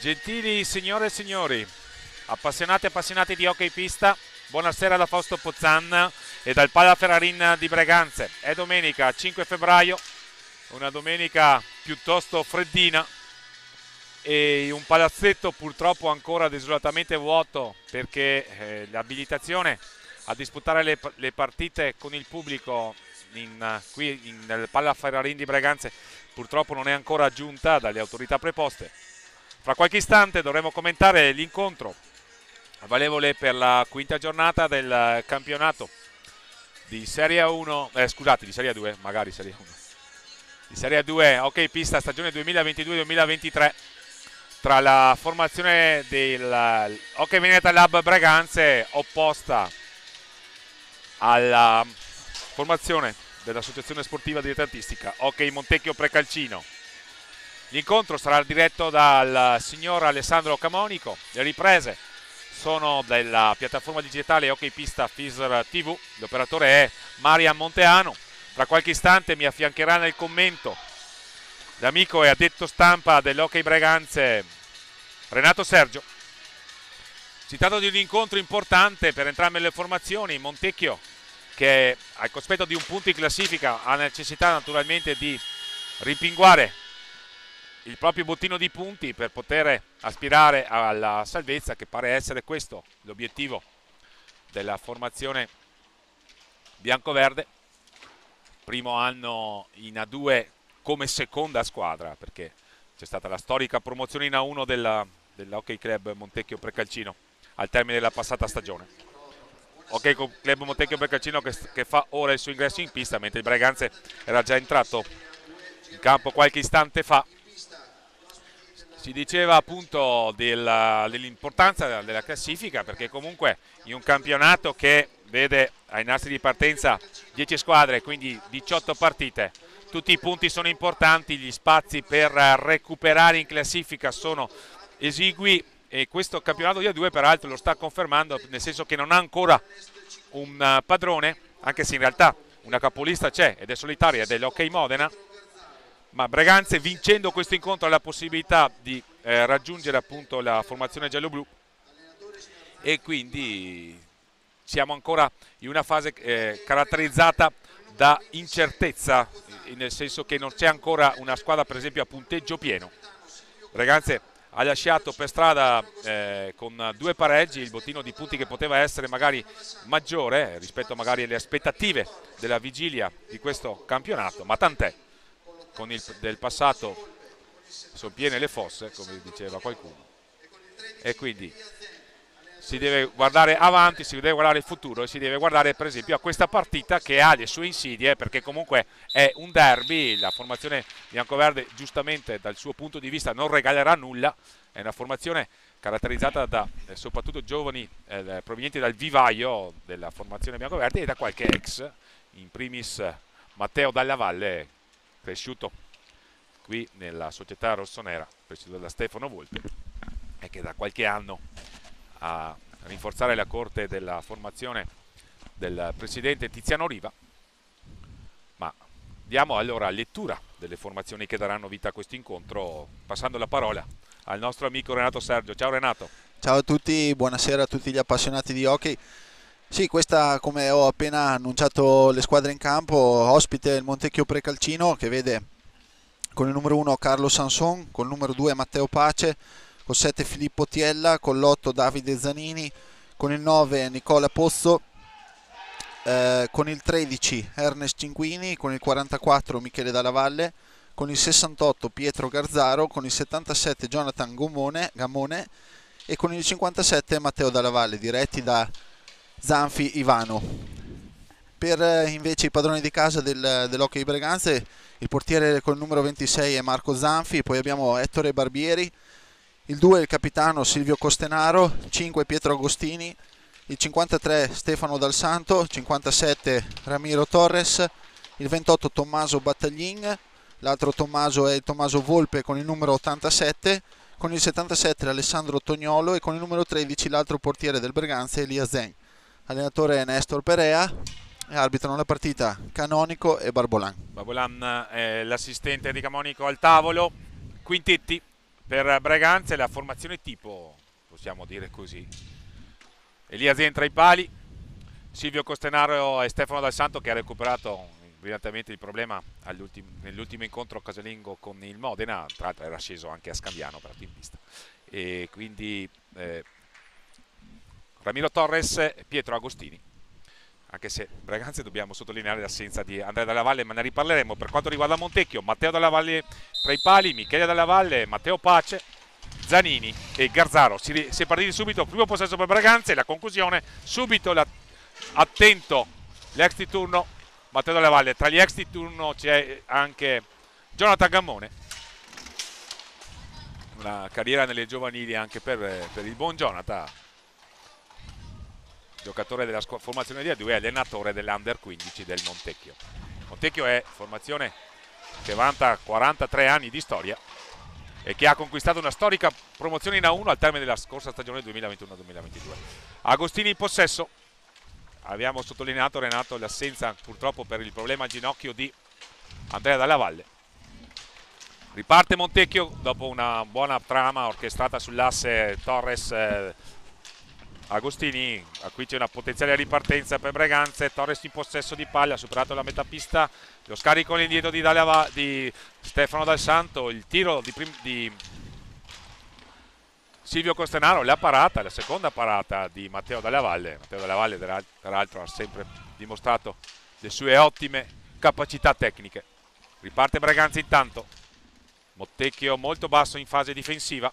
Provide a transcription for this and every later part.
Gentili signore e signori, appassionati e appassionati di hockey pista, buonasera da Fausto Pozzan e dal Pala Ferrarin di Breganze. È domenica 5 febbraio, una domenica piuttosto freddina e un palazzetto purtroppo ancora desolatamente vuoto perché l'abilitazione a disputare le partite con il pubblico nel Pala Ferrarin di Breganze purtroppo non è ancora giunta dalle autorità preposte. Fra qualche istante dovremo commentare l'incontro valevole per la quinta giornata del campionato di Serie 1, scusate, di Serie 2, magari Serie 1, di Serie 2 hockey pista stagione 2022-2023 tra la formazione del Hockey Veneta Lab Breganze opposta alla formazione dell'associazione sportiva dilettantistica Hockey Montecchio Precalcino. L'incontro sarà diretto dal signor Alessandro Camonico. Le riprese sono della piattaforma digitale Hockey Pista Fisr TV. L'operatore è Marian Monteano. Tra qualche istante mi affiancherà nel commento l'amico e addetto stampa dell'Hockey Breganze Renato Sergio. Si tratta di un incontro importante per entrambe le formazioni. Montecchio, che al cospetto di un punto in classifica ha necessità naturalmente di rimpinguare il proprio bottino di punti per poter aspirare alla salvezza, che pare essere questo l'obiettivo della formazione biancoverde. Primo anno in A2 come seconda squadra, perché c'è stata la storica promozione in A1 dell'Hockey Club Montecchio Precalcino al termine della passata stagione. Hockey Club Montecchio Precalcino che fa ora il suo ingresso in pista, mentre il Breganze era già entrato in campo qualche istante fa. Si diceva appunto dell'importanza della classifica, perché comunque in un campionato che vede ai nastri di partenza 10 squadre, quindi 18 partite, tutti i punti sono importanti, gli spazi per recuperare in classifica sono esigui e questo campionato di A2 peraltro lo sta confermando, nel senso che non ha ancora un padrone, anche se in realtà una capolista c'è ed è solitaria, ed è l'Hockey Modena. Ma Breganze, vincendo questo incontro, ha la possibilità di raggiungere appunto la formazione giallo-blu e quindi siamo ancora in una fase caratterizzata da incertezza, nel senso che non c'è ancora una squadra per esempio a punteggio pieno. Breganze ha lasciato per strada con 2 pareggi il bottino di punti che poteva essere magari maggiore rispetto magari alle aspettative della vigilia di questo campionato, ma tant'è. Con il del passato sono piene le fosse, come diceva qualcuno, e quindi si deve guardare avanti, si deve guardare il futuro e si deve guardare per esempio a questa partita che ha le sue insidie, perché comunque è un derby. La formazione biancoverde giustamente dal suo punto di vista non regalerà nulla, è una formazione caratterizzata da soprattutto giovani provenienti dal vivaio della formazione biancoverde e da qualche ex, in primis Matteo Dalla Valle, cresciuto qui nella società rossonera, presieduta da Stefano Volpe, e che da qualche anno a rinforzare la corte della formazione del presidente Tiziano Riva. Ma diamo allora lettura delle formazioni che daranno vita a questo incontro, passando la parola al nostro amico Renato Sergio. Ciao Renato. Ciao a tutti, buonasera a tutti gli appassionati di hockey. Sì, questa, come ho appena annunciato le squadre in campo, ospite il Montecchio Precalcino, che vede con il numero 1 Carlo Sanson, con il numero 2 Matteo Pace, con il 7 Filippo Tiella, con l'8 Davide Zanini, con il 9 Nicola Pozzo, con il 13 Ernest Cinquini, con il 44 Michele Dalla Valle, con il 68 Pietro Garzaro, con il 77 Jonathan Gammone e con il 57 Matteo Dalla Valle, diretti da Zanfi Ivano. Per invece i padroni di casa dell'Hockey Breganze, il portiere col numero 26 è Marco Zanfi, poi abbiamo Ettore Barbieri, il 2 il capitano Silvio Costenaro, 5 Pietro Agostini, il 53 Stefano Dal Santo, il 57 Ramiro Torres, il 28 Tommaso Battaglin, l'altro Tommaso è il Tommaso Volpe con il numero 87, con il 77 Alessandro Tognolo e con il numero 13 l'altro portiere del Breganze Elia Zen. Allenatore è Nestor Perea e arbitrano la partita Canonico e Barbolan. Barbolan è l'assistente di Camonico al tavolo. Quintetti per Braganza è la formazione tipo, possiamo dire così. Elias entra ai pali, Silvio Costenaro e Stefano Dal Santo, che ha recuperato brillantemente il problema nell'ultimo incontro casalingo con il Modena, tra l'altro era sceso anche a Scandiano per la teamista, e quindi Ramiro Torres e Pietro Agostini, anche se Braganza dobbiamo sottolineare l'assenza di Andrea Dalla Valle, ma ne riparleremo. Per quanto riguarda Montecchio, Matteo Dalla Valle tra i pali, Michele Dalla Valle, Matteo Pace, Zanini e Garzaro. Si è partiti subito, primo possesso per Braganza e la conclusione subito, attento l'ex di turno Matteo Dalla Valle. Tra gli ex di turno c'è anche Jonathan Gammone, una carriera nelle giovanili anche per il buon Jonathan, giocatore della formazione di A2 e allenatore dell'Under 15 del Montecchio. Montecchio è formazione che vanta 43 anni di storia e che ha conquistato una storica promozione in A1 al termine della scorsa stagione 2021-2022. Agostini in possesso. Abbiamo sottolineato, Renato, l'assenza purtroppo per il problema al ginocchio di Andrea Dalla Valle. Riparte Montecchio dopo una buona trama orchestrata sull'asse Torres Agostini. Qui c'è una potenziale ripartenza per Braganza. Torres in possesso di palla, ha superato la metà pista, lo scarico all'indietro di Stefano Dal Santo, il tiro di Silvio Costenaro, la seconda parata di Matteo Dalla Valle. Matteo Dalla Valle peraltro ha sempre dimostrato le sue ottime capacità tecniche. Riparte Braganza intanto, Montecchio molto basso in fase difensiva.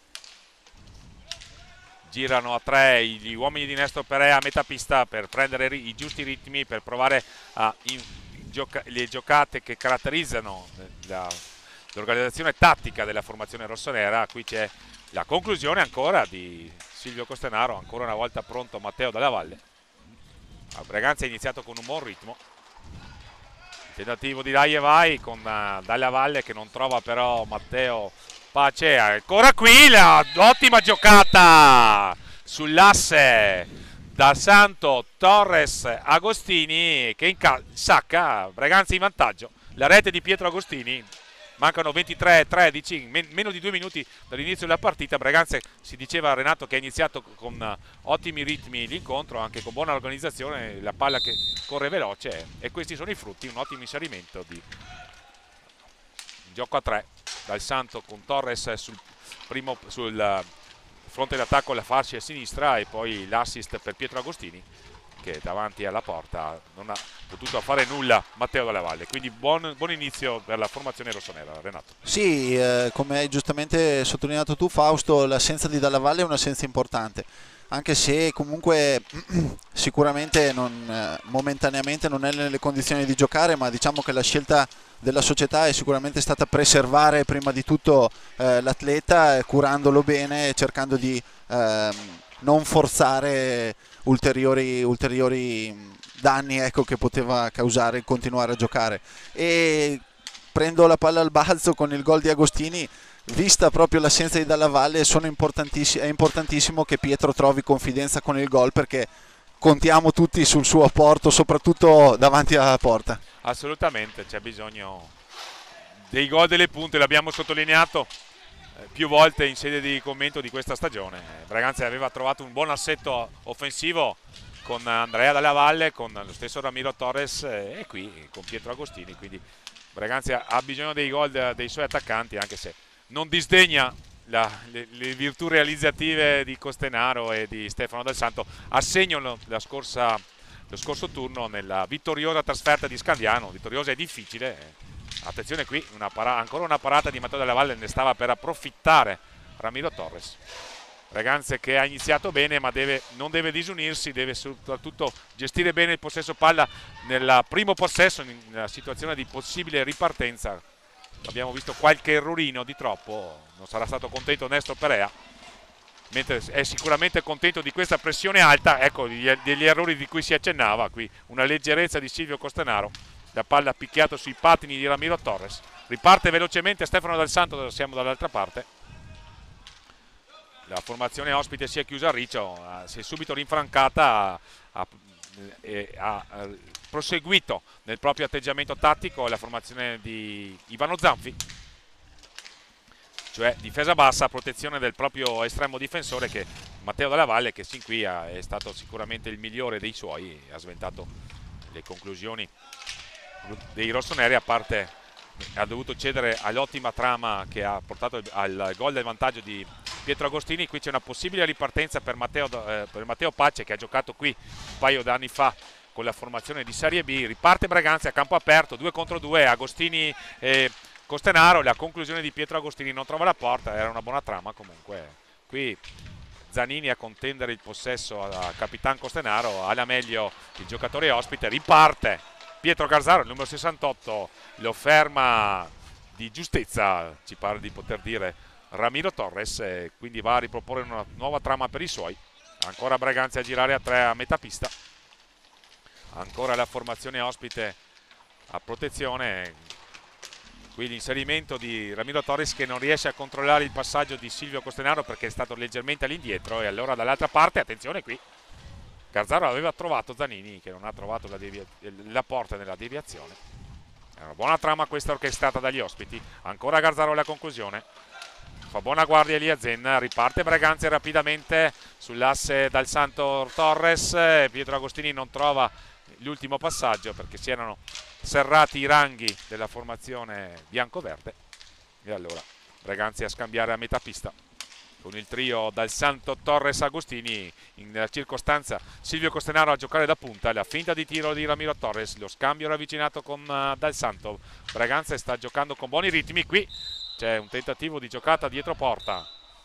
Girano a tre gli uomini di Néstor Perea a metà pista per prendere i giusti ritmi, per provare le giocate che caratterizzano l'organizzazione tattica della formazione rossonera. Qui c'è la conclusione ancora di Silvio Costenaro, ancora una volta pronto Matteo Dalla Valle. Braganza è iniziato con un buon ritmo. Il tentativo di dai e vai con Dalla Valle che non trova però Matteo Pace. Ancora qui l'ottima giocata sull'asse Dal Santo, Torres, Agostini che insacca Braganza in vantaggio. La rete di Pietro Agostini. Mancano 23-13, meno di 2 minuti dall'inizio della partita. Braganza, si diceva Renato, che ha iniziato con ottimi ritmi l'incontro, anche con buona organizzazione, la palla che corre veloce, e questi sono i frutti, un ottimo inserimento di gioco a 3 Dal Santo con Torres sul fronte d'attacco alla fascia a sinistra, e poi l'assist per Pietro Agostini, che davanti alla porta non ha potuto fare nulla Matteo Dalla Valle. Quindi buon inizio per la formazione rossonera, Renato. Sì, come hai giustamente sottolineato tu, Fausto, l'assenza di Dalla Valle è un'assenza importante, anche se comunque sicuramente momentaneamente non è nelle condizioni di giocare, ma diciamo che la scelta della società è sicuramente stata preservare prima di tutto l'atleta, curandolo bene, cercando di non forzare ulteriori danni, ecco, che poteva causare il continuare a giocare. E prendo la palla al balzo con il gol di Agostini. Vista proprio l'assenza di Dalla Valle, è importantissimo che Pietro trovi confidenza con il gol, perché contiamo tutti sul suo apporto, soprattutto davanti alla porta. Assolutamente, c'è bisogno dei gol, delle punte, l'abbiamo sottolineato più volte in sede di commento di questa stagione. Braganza aveva trovato un buon assetto offensivo con Andrea Dalla Valle, con lo stesso Ramiro Torres e qui con Pietro Agostini, quindi Braganza ha bisogno dei gol dei suoi attaccanti, anche se non disdegna le virtù realizzative di Costenaro e di Stefano Dal Santo, a segno lo scorso turno nella vittoriosa trasferta di Scandiano. Vittoriosa e difficile. Attenzione qui, ancora una parata di Matteo Dalla Valle, ne stava per approfittare Ramiro Torres. Braganza che ha iniziato bene, ma non deve disunirsi, deve soprattutto gestire bene il possesso palla nel primo possesso, nella situazione di possibile ripartenza. Abbiamo visto qualche errorino di troppo, non sarà stato contento Néstor Perea, mentre è sicuramente contento di questa pressione alta. Ecco degli errori di cui si accennava qui, una leggerezza di Silvio Costenaro, la palla picchiata sui pattini di Ramiro Torres. Riparte velocemente Stefano Dal Santo, siamo dall'altra parte. La formazione ospite si è chiusa a riccio, si è subito rinfrancata, ha proseguito nel proprio atteggiamento tattico la formazione di Ivano Zanfi. cioè difesa bassa, protezione del proprio estremo difensore, che Matteo Della Valle, che sin qui è stato sicuramente il migliore dei suoi, ha sventato le conclusioni dei rossoneri, a parte ha dovuto cedere all'ottima trama che ha portato al gol del vantaggio di Pietro Agostini. Qui c'è una possibile ripartenza per Matteo Pace, che ha giocato qui un paio d'anni fa con la formazione di Serie B. Riparte Braganza a campo aperto, 2 contro 2, Agostini e Costenaro. La conclusione di Pietro Agostini non trova la porta, era una buona trama comunque. Qui Zanini a contendere il possesso a Capitan Costenaro, alla meglio il giocatore ospite. Riparte Pietro Garzaro, il numero 68, lo ferma di giustezza, ci pare di poter dire Ramiro Torres, e quindi va a riproporre una nuova trama per i suoi. Ancora Braganza a girare a 3 a metà pista, ancora la formazione ospite a protezione. Qui l'inserimento di Ramiro Torres, che non riesce a controllare il passaggio di Silvio Costenaro perché è stato leggermente all'indietro, e allora dall'altra parte, attenzione qui, Garzaro aveva trovato Zanini, che non ha trovato la porta nella deviazione. È una buona trama questa orchestrata dagli ospiti. Ancora Garzaro alla conclusione, fa buona guardia Eliazen, riparte Braganza rapidamente sull'asse dal Santo Torres. Pietro Agostini non trova l'ultimo passaggio perché si erano serrati i ranghi della formazione bianco-verde, e allora Braganza a scambiare a metà pista con il trio dal Santo Torres Agostini. In circostanza Silvio Costenaro a giocare da punta, la finta di tiro di Ramiro Torres, lo scambio ravvicinato con Dal Santo. Braganza sta giocando con buoni ritmi. Qui c'è un tentativo di giocata dietro porta,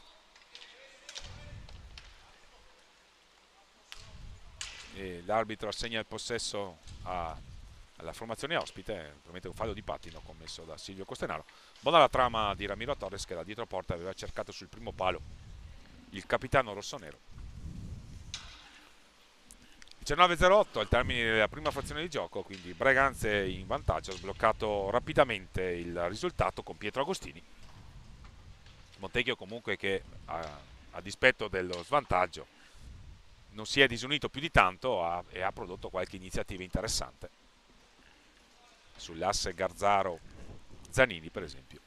e l'arbitro assegna il possesso alla formazione ospite, probabilmente un fallo di pattino commesso da Silvio Costenaro. Buona la trama di Ramiro Torres, che da dietro porta aveva cercato sul primo palo il capitano rossonero. 19:08 al termine della prima frazione di gioco, quindi Braganza in vantaggio, ha sbloccato rapidamente il risultato con Pietro Agostini. Montecchio comunque che a dispetto dello svantaggio non si è disunito più di tanto e ha prodotto qualche iniziativa interessante sull'asse Garzaro-Zanini, per esempio.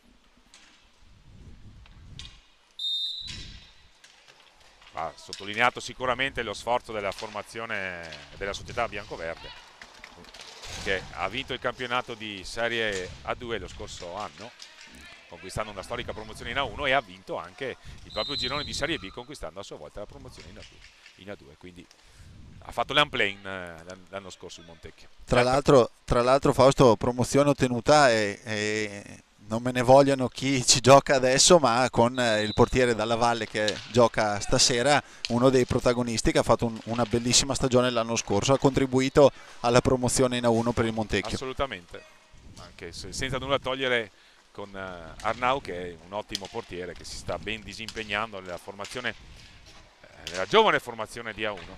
Ha sottolineato sicuramente lo sforzo della formazione della società biancoverde, che ha vinto il campionato di Serie A2 lo scorso anno, conquistando una storica promozione in A1, e ha vinto anche il proprio girone di Serie B, conquistando a sua volta la promozione in A2. Quindi ha fatto l'unplane l'anno scorso il Montecchio. Tra l'altro Fausto, promozione ottenuta, e non me ne vogliano chi ci gioca adesso, ma con il portiere Dalla Valle che gioca stasera, uno dei protagonisti, che ha fatto una bellissima stagione l'anno scorso, ha contribuito alla promozione in A1 per il Montecchio. Assolutamente, anche senza nulla togliere con Arnau, che è un ottimo portiere che si sta ben disimpegnando nella formazione, nella giovane formazione di A1.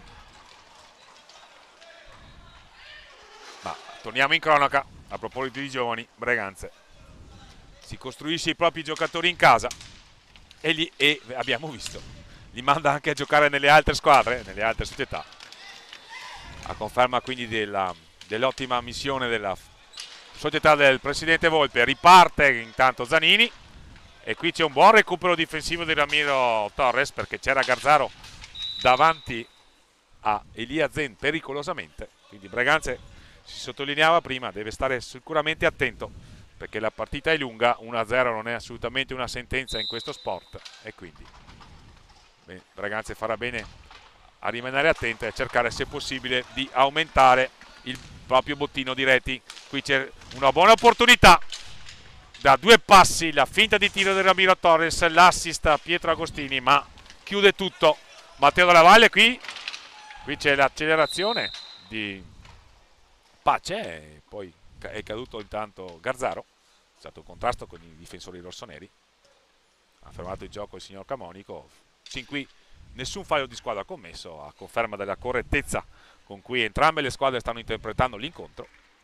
Ma torniamo in cronaca. A proposito di giovani, Braganza si costruisce i propri giocatori in casa, e abbiamo visto, li manda anche a giocare nelle altre squadre, nelle altre società, a conferma quindi dell'ottima missione della società del presidente Volpe. Riparte intanto Zanini, e qui c'è un buon recupero difensivo di Ramiro Torres, perché c'era Garzaro davanti a Eliazen pericolosamente. Quindi Braganza, si sottolineava prima, deve stare sicuramente attento, perché la partita è lunga. 1-0 non è assolutamente una sentenza in questo sport, e quindi Braganza farà bene a rimanere attenta e a cercare, se possibile, di aumentare il proprio bottino di reti. Qui c'è una buona opportunità da 2 passi, la finta di tiro di Ramiro Torres, l'assist a Pietro Agostini, ma chiude tutto Matteo Della Valle. Qui c'è l'accelerazione di Pace, e poi è caduto intanto Garzaro. È stato un contrasto con i difensori rossoneri, ha fermato il gioco il signor Camonico. Sin qui nessun fallo di squadra commesso, a conferma della correttezza con cui entrambe le squadre stanno interpretando l'incontro.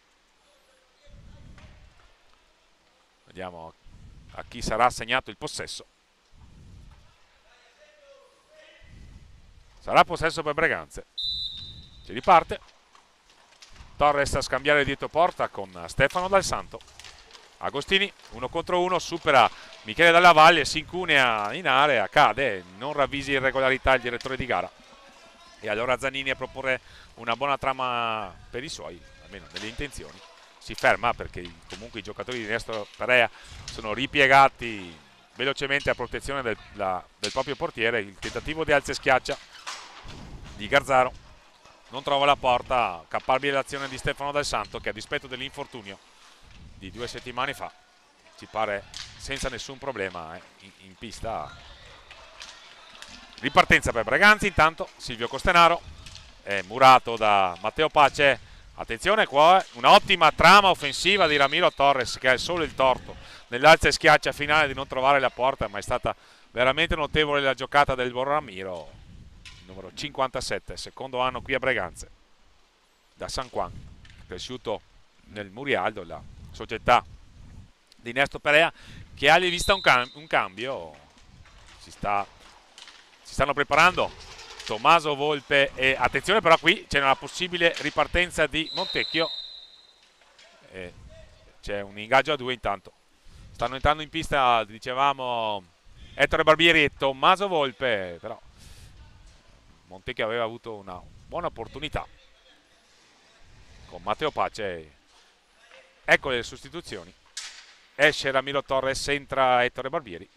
Vediamo a chi sarà assegnato il possesso. Sarà possesso per Braganza. Si riparte. Torres a scambiare dietro porta con Stefano Dal Santo. Agostini 1 contro 1, supera Michele Dalla Valle, si incunea in area, cade, non ravvisi irregolarità il direttore di gara. E allora Zanini a proporre una buona trama per i suoi, almeno nelle intenzioni. Si ferma perché comunque i giocatori di Nestore Perea sono ripiegati velocemente a protezione del proprio portiere. Il tentativo di alza e schiaccia di Garzaro non trova la porta, campabile l'azione di Stefano Dal Santo, che a dispetto dell'infortunio di 2 settimane fa ci pare senza nessun problema in pista. Ripartenza per Breganzi, intanto Silvio Costenaro è murato da Matteo Pace. Attenzione qua, un'ottima trama offensiva di Ramiro Torres, che ha solo il torto nell'alza e schiaccia finale di non trovare la porta, ma è stata veramente notevole la giocata del buon Ramiro, numero 57, secondo anno qui a Breganze, da San Juan, cresciuto nel Murialdo, la società di Nestore Perea, che ha vista un cambio. Si stanno preparando Tommaso Volpe e attenzione però qui c'è una possibile ripartenza di Montecchio, c'è un ingaggio a 2 intanto. Stanno entrando in pista, dicevamo, Ettore Barbieri e Tommaso Volpe, però Montecchio aveva avuto una buona opportunità con Matteo Pace. Ecco le sostituzioni. Esce Ramiro Torres, entra Ettore Barbieri.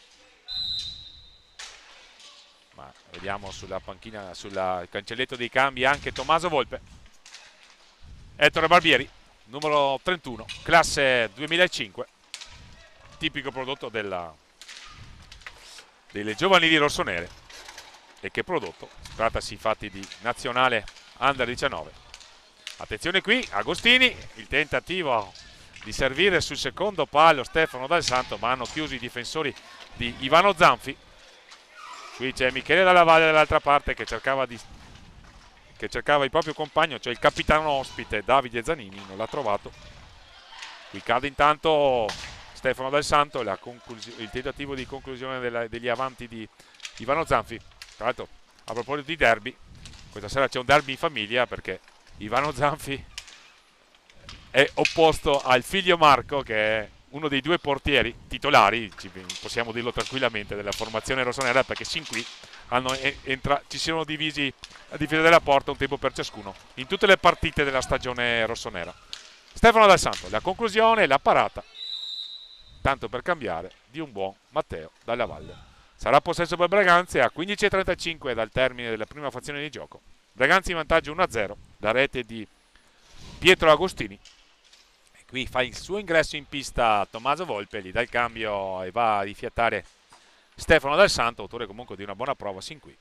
Ma vediamo sulla panchina, sul cancelletto dei cambi anche Tommaso Volpe. Ettore Barbieri, numero 31, classe 2005, tipico prodotto delle giovanili rossonere. E che prodotto? Trattasi infatti di nazionale Under 19. Attenzione qui, Agostini, il tentativo di servire sul secondo palo Stefano Dal Santo, ma hanno chiuso i difensori di Ivano Zanfi. Qui c'è Michele Dalla Valle dall'altra parte che cercava il proprio compagno, cioè il capitano ospite Davide Zanini, non l'ha trovato. Qui cade intanto Stefano Dal Santo, il tentativo di conclusione degli avanti di Ivano Zanfi. Tra l'altro, a proposito di derby, questa sera c'è un derby in famiglia perché Ivano Zanfi è opposto al figlio Marco, che è uno dei 2 portieri titolari, possiamo dirlo tranquillamente, della formazione rossonera, perché sin qui ci sono divisi a difesa della porta un tempo per ciascuno in tutte le partite della stagione rossonera. Stefano Dal Santo, la conclusione, la parata, tanto per cambiare, di un buon Matteo Dalla Valle. Sarà possesso per Breganzi a 15:35 dal termine della prima frazione di gioco. Breganzi in vantaggio 1-0 da rete di Pietro Agostini. Qui fa il suo ingresso in pista Tommaso Volpe, gli dà il cambio e va a rifiatare Stefano Dal Santo, autore comunque di una buona prova sin qui.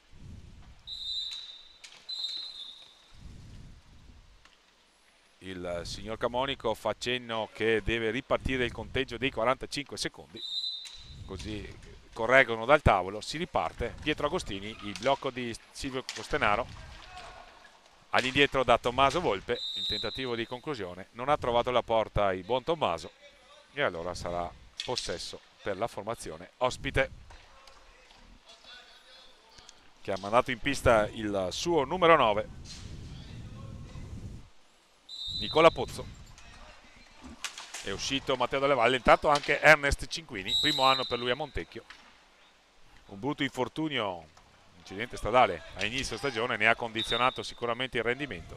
Il signor Camonico fa cenno che deve ripartire il conteggio dei 45 secondi, così correggono dal tavolo, si riparte. Pietro Agostini, il blocco di Silvio Costenaro, all'indietro da Tommaso Volpe, il tentativo di conclusione, non ha trovato la porta il buon Tommaso e allora sarà possesso per la formazione ospite, che ha mandato in pista il suo numero 9, Nicola Pozzo. È uscito Matteo Dalla Valle, intanto anche Ernest Cinquini, primo anno per lui a Montecchio. Un brutto infortunio, incidente stradale a inizio stagione, ne ha condizionato sicuramente il rendimento.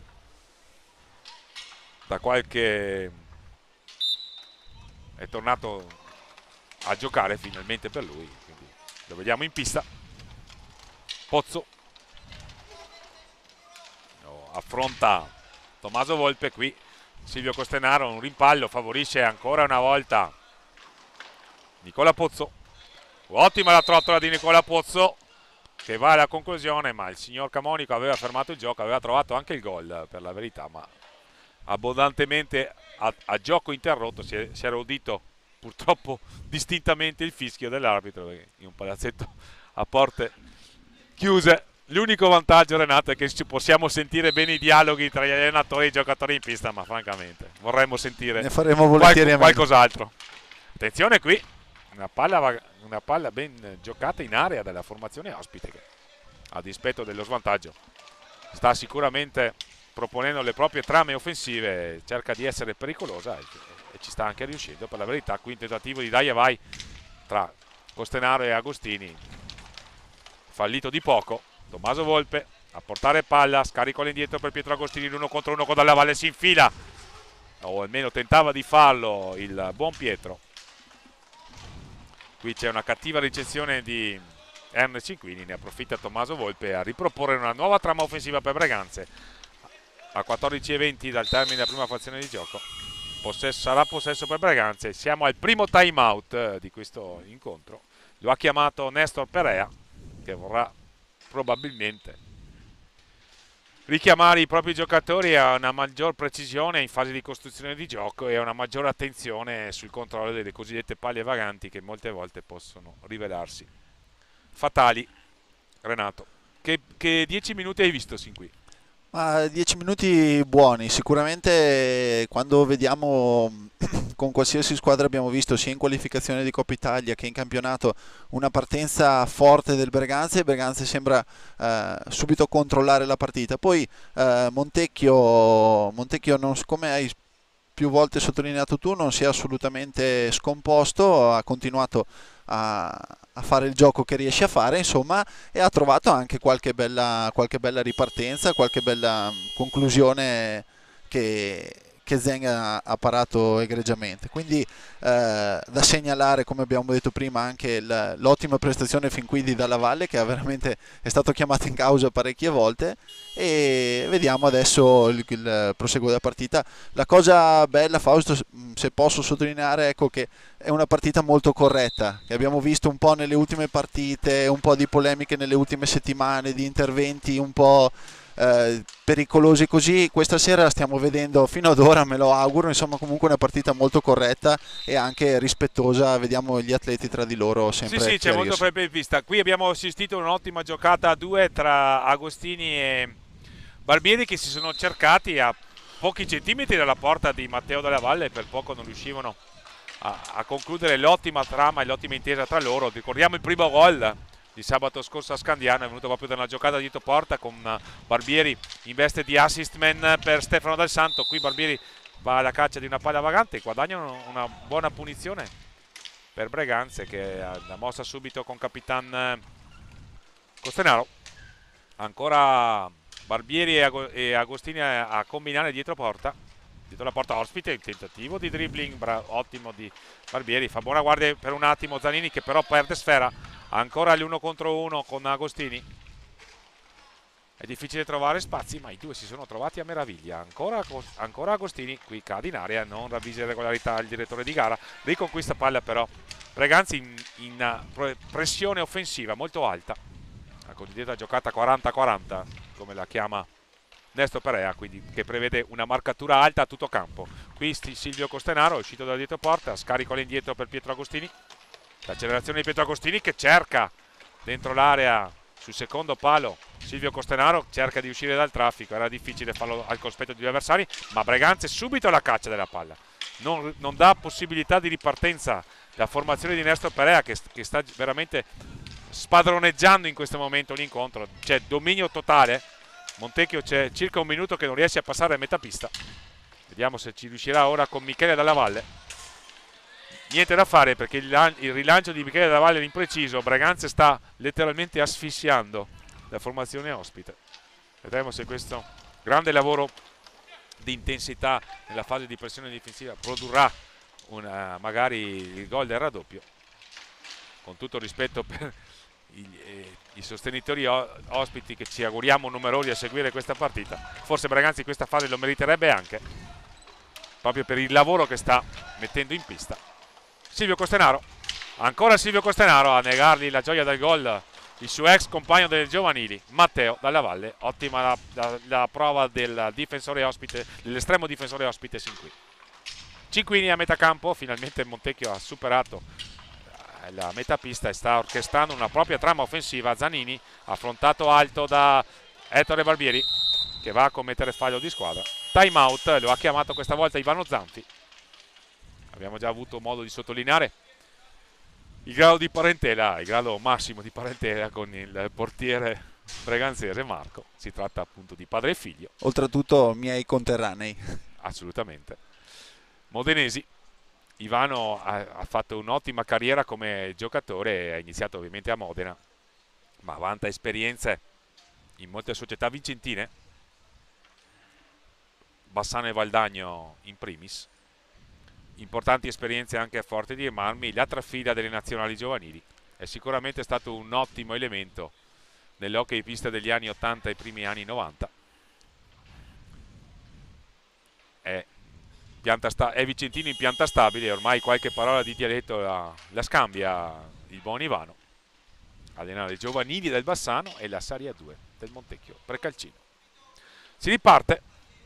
Da qualche è tornato a giocare finalmente per lui, quindi lo vediamo in pista. Pozzo affronta Tommaso Volpe, qui Silvio Costenaro, un rimpallo, favorisce ancora una volta Nicola Pozzo. Ottima la trottola di Nicola Pozzo, che va alla conclusione, ma il signor Camonico aveva fermato il gioco, aveva trovato anche il gol per la verità, ma abbondantemente a gioco interrotto si era udito purtroppo distintamente il fischio dell'arbitro in un palazzetto a porte chiuse. L'unico vantaggio, Renato, è che possiamo sentire bene i dialoghi tra gli allenatori e i giocatori in pista, ma francamente vorremmo sentire ne faremo volentieri qualcos'altro. Attenzione qui, una palla ben giocata in area dalla formazione ospite, che a dispetto dello svantaggio sta sicuramente proponendo le proprie trame offensive, cerca di essere pericolosa e e ci sta anche riuscendo per la verità. Qui un tentativo di dai e vai tra Costenaro e Agostini, fallito di poco. Tommaso Volpe a portare palla, scarico all'indietro per Pietro Agostini, l'uno contro uno con Dalla Valle, si infila, o almeno tentava di farlo il buon Pietro. Qui c'è una cattiva ricezione di Ernest Cinquini, ne approfitta Tommaso Volpe a riproporre una nuova trama offensiva per Breganze. A 14:20 dal termine della prima frazione di gioco sarà possesso per Breganze. Siamo al primo time out di questo incontro. Lo ha chiamato Nestor Perea, che vorrà probabilmente richiamare i propri giocatori a una maggior precisione in fase di costruzione di gioco e a una maggiore attenzione sul controllo delle cosiddette palle vaganti, che molte volte possono rivelarsi fatali. Renato, che 10 minuti hai visto sin qui? 10 minuti buoni, sicuramente quando vediamo con qualsiasi squadra abbiamo visto sia in qualificazione di Coppa Italia che in campionato una partenza forte del Breganze. Il Breganze sembra subito controllare la partita, poi Montecchio non, come hai più volte sottolineato tu, non si è assolutamente scomposto, ha continuato a fare il gioco che riesce a fare, insomma, e ha trovato anche qualche bella ripartenza, qualche bella conclusione che Zeng ha parato egregiamente. Quindi da segnalare, come abbiamo detto prima, anche l'ottima prestazione fin qui di Dalla Valle, che veramente è stato chiamato in causa parecchie volte, e vediamo adesso il proseguo della partita. La cosa bella, Fausto, se posso sottolineare, ecco, che è una partita molto corretta, che abbiamo visto un po' nelle ultime partite, un po' di polemiche nelle ultime settimane, di interventi un po' pericolosi così. Questa sera la stiamo vedendo, fino ad ora me lo auguro, insomma, comunque una partita molto corretta e anche rispettosa. Vediamo gli atleti tra di loro sempre sì, c'è molto preppista. Qui abbiamo assistito a un'ottima giocata a due tra Agostini e Barbieri, che si sono cercati a pochi centimetri dalla porta di Matteo Dalla Valle, per poco non riuscivano a concludere l'ottima trama e l'ottima intesa tra loro. Ricordiamo il primo gol di sabato scorso a Scandiano, è venuto proprio da una giocata dietro porta, con Barbieri in veste di assist man per Stefano Del Santo. Qui Barbieri va alla caccia di una palla vagante, guadagnano una buona punizione per Breganze, che la mossa subito con Capitan Costenaro. Ancora Barbieri e Agostini a combinare dietro la porta ospite. Il tentativo di dribbling ottimo di Barbieri, fa buona guardia per un attimo Zanini, che però perde sfera. Ancora l'uno contro uno con Agostini, è difficile trovare spazi, ma i due si sono trovati a meraviglia. Ancora Agostini, qui cade in area, non ravvisa irregolarità il direttore di gara, riconquista palla però Breganze in pressione offensiva molto alta, la cosiddetta giocata 40-40 come la chiama Nestor Perea, quindi, che prevede una marcatura alta a tutto campo. Qui Silvio Costenaro è uscito da dietro porta, scarico all'indietro per Pietro Agostini, l'accelerazione di Pietro Agostini che cerca dentro l'area sul secondo palo. Silvio Costenaro cerca di uscire dal traffico, era difficile farlo al cospetto degli avversari, ma Breganze subito alla caccia della palla, non dà possibilità di ripartenza la formazione di Nestor Perea, che sta veramente spadroneggiando in questo momento l'incontro. C'è dominio totale. Montecchio c'è circa un minuto che non riesce a passare a metà pista, vediamo se ci riuscirà ora con Michele Dalla Valle. Niente da fare, perché il rilancio di Michele Dalla Valle è impreciso. Breganze sta letteralmente asfissiando la formazione ospite. Vedremo se questo grande lavoro di intensità nella fase di pressione difensiva produrrà magari il gol del raddoppio. Con tutto rispetto per i sostenitori ospiti, che ci auguriamo numerosi a seguire questa partita, forse Breganze in questa fase lo meriterebbe anche, proprio per il lavoro che sta mettendo in pista. Silvio Costenaro, ancora Silvio Costenaro a negargli la gioia del gol, il suo ex compagno delle giovanili Matteo Dalla Valle. Ottima la prova del difensore ospite, dell'estremo difensore ospite sin qui. Cinquini a metà campo, finalmente Montecchio ha superato la metà pista e sta orchestrando una propria trama offensiva. Zanini, affrontato alto da Ettore Barbieri, che va a commettere fallo di squadra. Time out, lo ha chiamato questa volta Ivano Zanfi. Abbiamo già avuto modo di sottolineare il grado di parentela, il grado massimo di parentela con il portiere breganzese Marco. Si tratta appunto di padre e figlio. Oltretutto miei conterranei. Assolutamente. Modenesi Ivano ha fatto un'ottima carriera come giocatore, ha iniziato ovviamente a Modena, ma vanta esperienze in molte società vicentine, Bassano e Valdagno in primis, importanti esperienze anche a Forte di Marmi, la trafila delle nazionali giovanili. È sicuramente stato un ottimo elemento nell'hockey pista degli anni 80 e primi anni 90. È vicentino in pianta stabile, ormai qualche parola di dialetto la scambia il buon Ivano. Allenare i giovanili del Bassano e la Serie 2 del Montecchio Precalcino. Si riparte.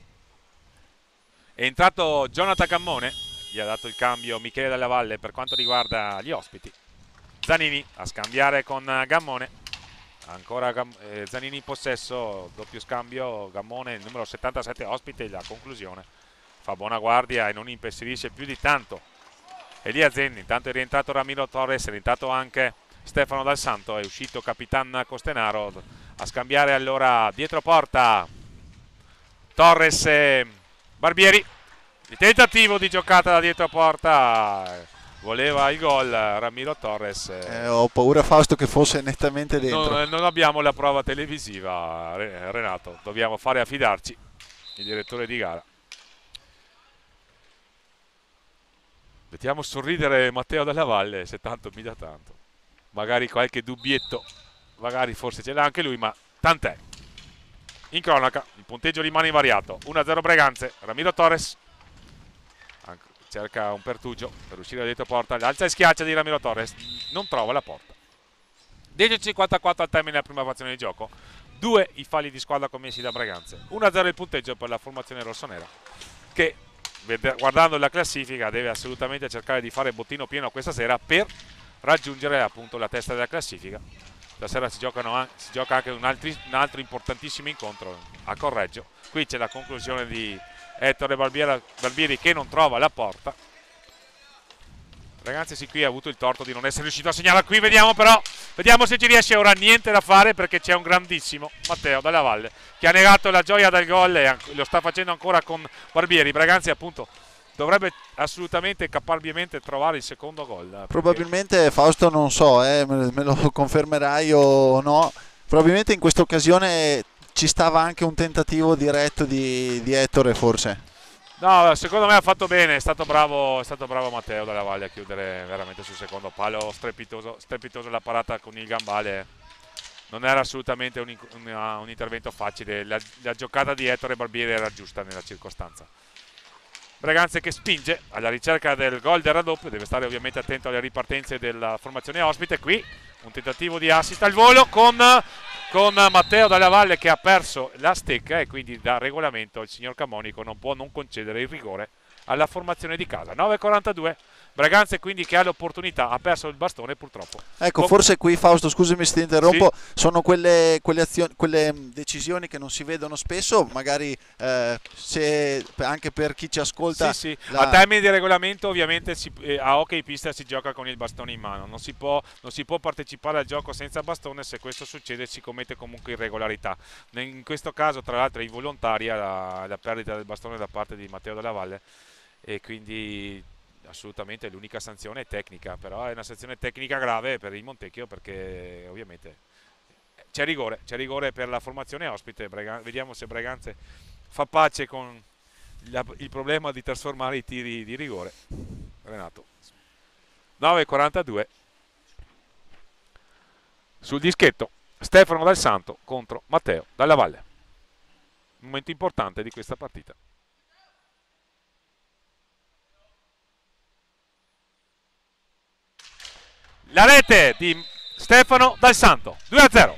È entrato Jonathan Gammone, gli ha dato il cambio Michele Dalla Valle per quanto riguarda gli ospiti. Zanini a scambiare con Gammone, ancora Zanini in possesso, doppio scambio, Gammone il numero 77 ospite, la conclusione, fa buona guardia e non impensierisce più di tanto Elia Zenni. Intanto è rientrato Ramiro Torres, è rientrato anche Stefano Dal Santo, è uscito Capitan Costenaro a scambiare allora dietro porta Torres e Barbieri. Il tentativo di giocata da dietro porta, voleva il gol Ramiro Torres. Ho paura, Fausto, che fosse nettamente dentro. Non abbiamo la prova televisiva, Renato, dobbiamo fare affidarci, il direttore di gara. Vediamo sorridere Matteo Dalla Valle, se tanto mi dà tanto. Magari qualche dubbietto, magari forse ce l'ha anche lui, ma tant'è. In cronaca, il punteggio rimane invariato. 1-0 Breganze, Ramiro Torres cerca un pertugio per uscire da dietro porta, alza e schiaccia di Ramiro Torres, non trova la porta. 10:54 al termine della prima frazione di gioco, 2 i falli di squadra commessi da Breganze, 1-0 il punteggio per la formazione rossonera, che guardando la classifica deve assolutamente cercare di fare bottino pieno questa sera per raggiungere appunto la testa della classifica. Stasera si gioca anche un altro importantissimo incontro a Correggio. Qui c'è la conclusione di Ettore Barbieri che non trova la porta. Ragazzi, sì, qui ha avuto il torto di non essere riuscito a segnare qui, vediamo se ci riesce ora. Niente da fare perché c'è un grandissimo Matteo Dalla Valle che ha negato la gioia del gol e lo sta facendo ancora con Barbieri. Breganzi appunto dovrebbe assolutamente caparbiamente trovare il secondo gol. Probabilmente, Fausto, non so, me lo confermerai o no, probabilmente in questa occasione ci stava anche un tentativo diretto di Ettore, forse. No, secondo me ha fatto bene, è stato bravo Matteo Dalla Valle a chiudere veramente sul secondo palo, strepitoso la parata con il gambale, non era assolutamente un intervento facile, la giocata di Ettore Barbieri era giusta nella circostanza. Breganze che spinge alla ricerca del gol del raddoppio, deve stare ovviamente attento alle ripartenze della formazione ospite. Qui un tentativo di assist al volo con Matteo Dalla Valle che ha perso la stecca e quindi da regolamento il signor Camonico non può non concedere il rigore alla formazione di casa. 9:42, Breganze quindi che ha l'opportunità, ha perso il bastone purtroppo. Ecco, forse qui, Fausto, scusami se ti interrompo, sì, sono quelle decisioni che non si vedono spesso, magari anche per chi ci ascolta. Sì, sì. A termini di regolamento ovviamente a hockey pista si gioca con il bastone in mano, non si può partecipare al gioco senza bastone, se questo succede si commette comunque irregolarità. In questo caso tra l'altro è involontaria la perdita del bastone da parte di Matteo Dalla Valle e quindi assolutamente l'unica sanzione è tecnica, però è una sanzione tecnica grave per il Montecchio perché ovviamente c'è rigore per la formazione ospite. Vediamo se Breganze fa pace con il problema di trasformare i tiri di rigore. Renato. 9:42 sul dischetto Stefano Dal Santo contro Matteo Dalla Valle, un momento importante di questa partita. La rete di Stefano Dal Santo, 2-0.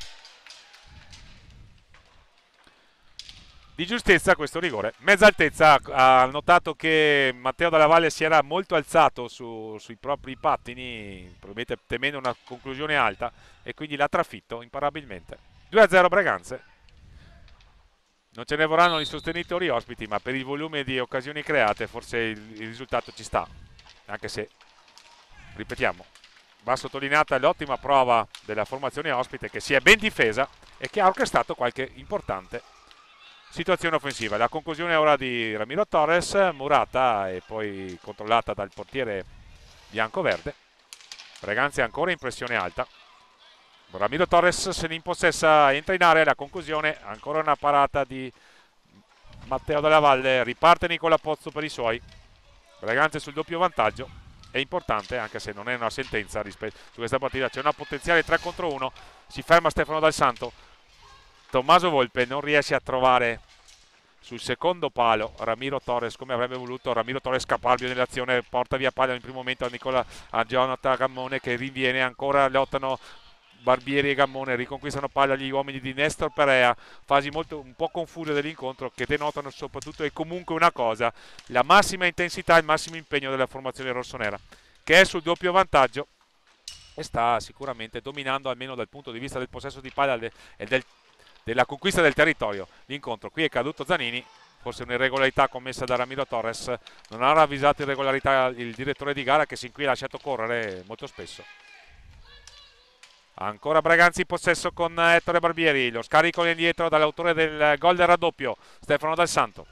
Di giustezza questo rigore, mezza altezza, ha notato che Matteo Dalla Valle si era molto alzato sui propri pattini, probabilmente temendo una conclusione alta e quindi l'ha trafitto imparabilmente. 2-0 Breganze. Non ce ne vorranno i sostenitori ospiti, ma per il volume di occasioni create forse il risultato ci sta, anche se, ripetiamo, va sottolineata l'ottima prova della formazione ospite che si è ben difesa e che ha orchestrato qualche importante situazione offensiva. La conclusione ora di Ramiro Torres, murata e poi controllata dal portiere bianco-verde. Breganze ancora in pressione alta. Ramiro Torres se ne impossessa, entra in area, la conclusione, ancora una parata di Matteo Della Valle, riparte Nicola Pozzo per i suoi. Breganze sul doppio vantaggio, è importante anche se non è una sentenza rispetto su questa partita, c'è una potenziale 3 contro 1, si ferma Stefano Dal Santo, Tommaso Volpe non riesce a trovare sul secondo palo Ramiro Torres come avrebbe voluto. Ramiro Torres caparbio nell'azione, porta via palla nel primo momento a Jonathan Gammone che rinviene, ancora lottano Barbieri e Gammone, riconquistano palla gli uomini di Nestor Perea, fasi un po' confuse dell'incontro che denotano soprattutto e comunque una cosa, la massima intensità e il massimo impegno della formazione rossonera, che è sul doppio vantaggio e sta sicuramente dominando, almeno dal punto di vista del possesso di palla e della conquista del territorio, l'incontro. Qui è caduto Zanini, forse un'irregolarità commessa da Ramiro Torres, non ha ravvisato irregolarità il direttore di gara che sin qui ha lasciato correre molto spesso. Ancora Breganze in possesso con Ettore Barbieri, lo scarico indietro dall'autore del gol del raddoppio, Stefano Dal Santo.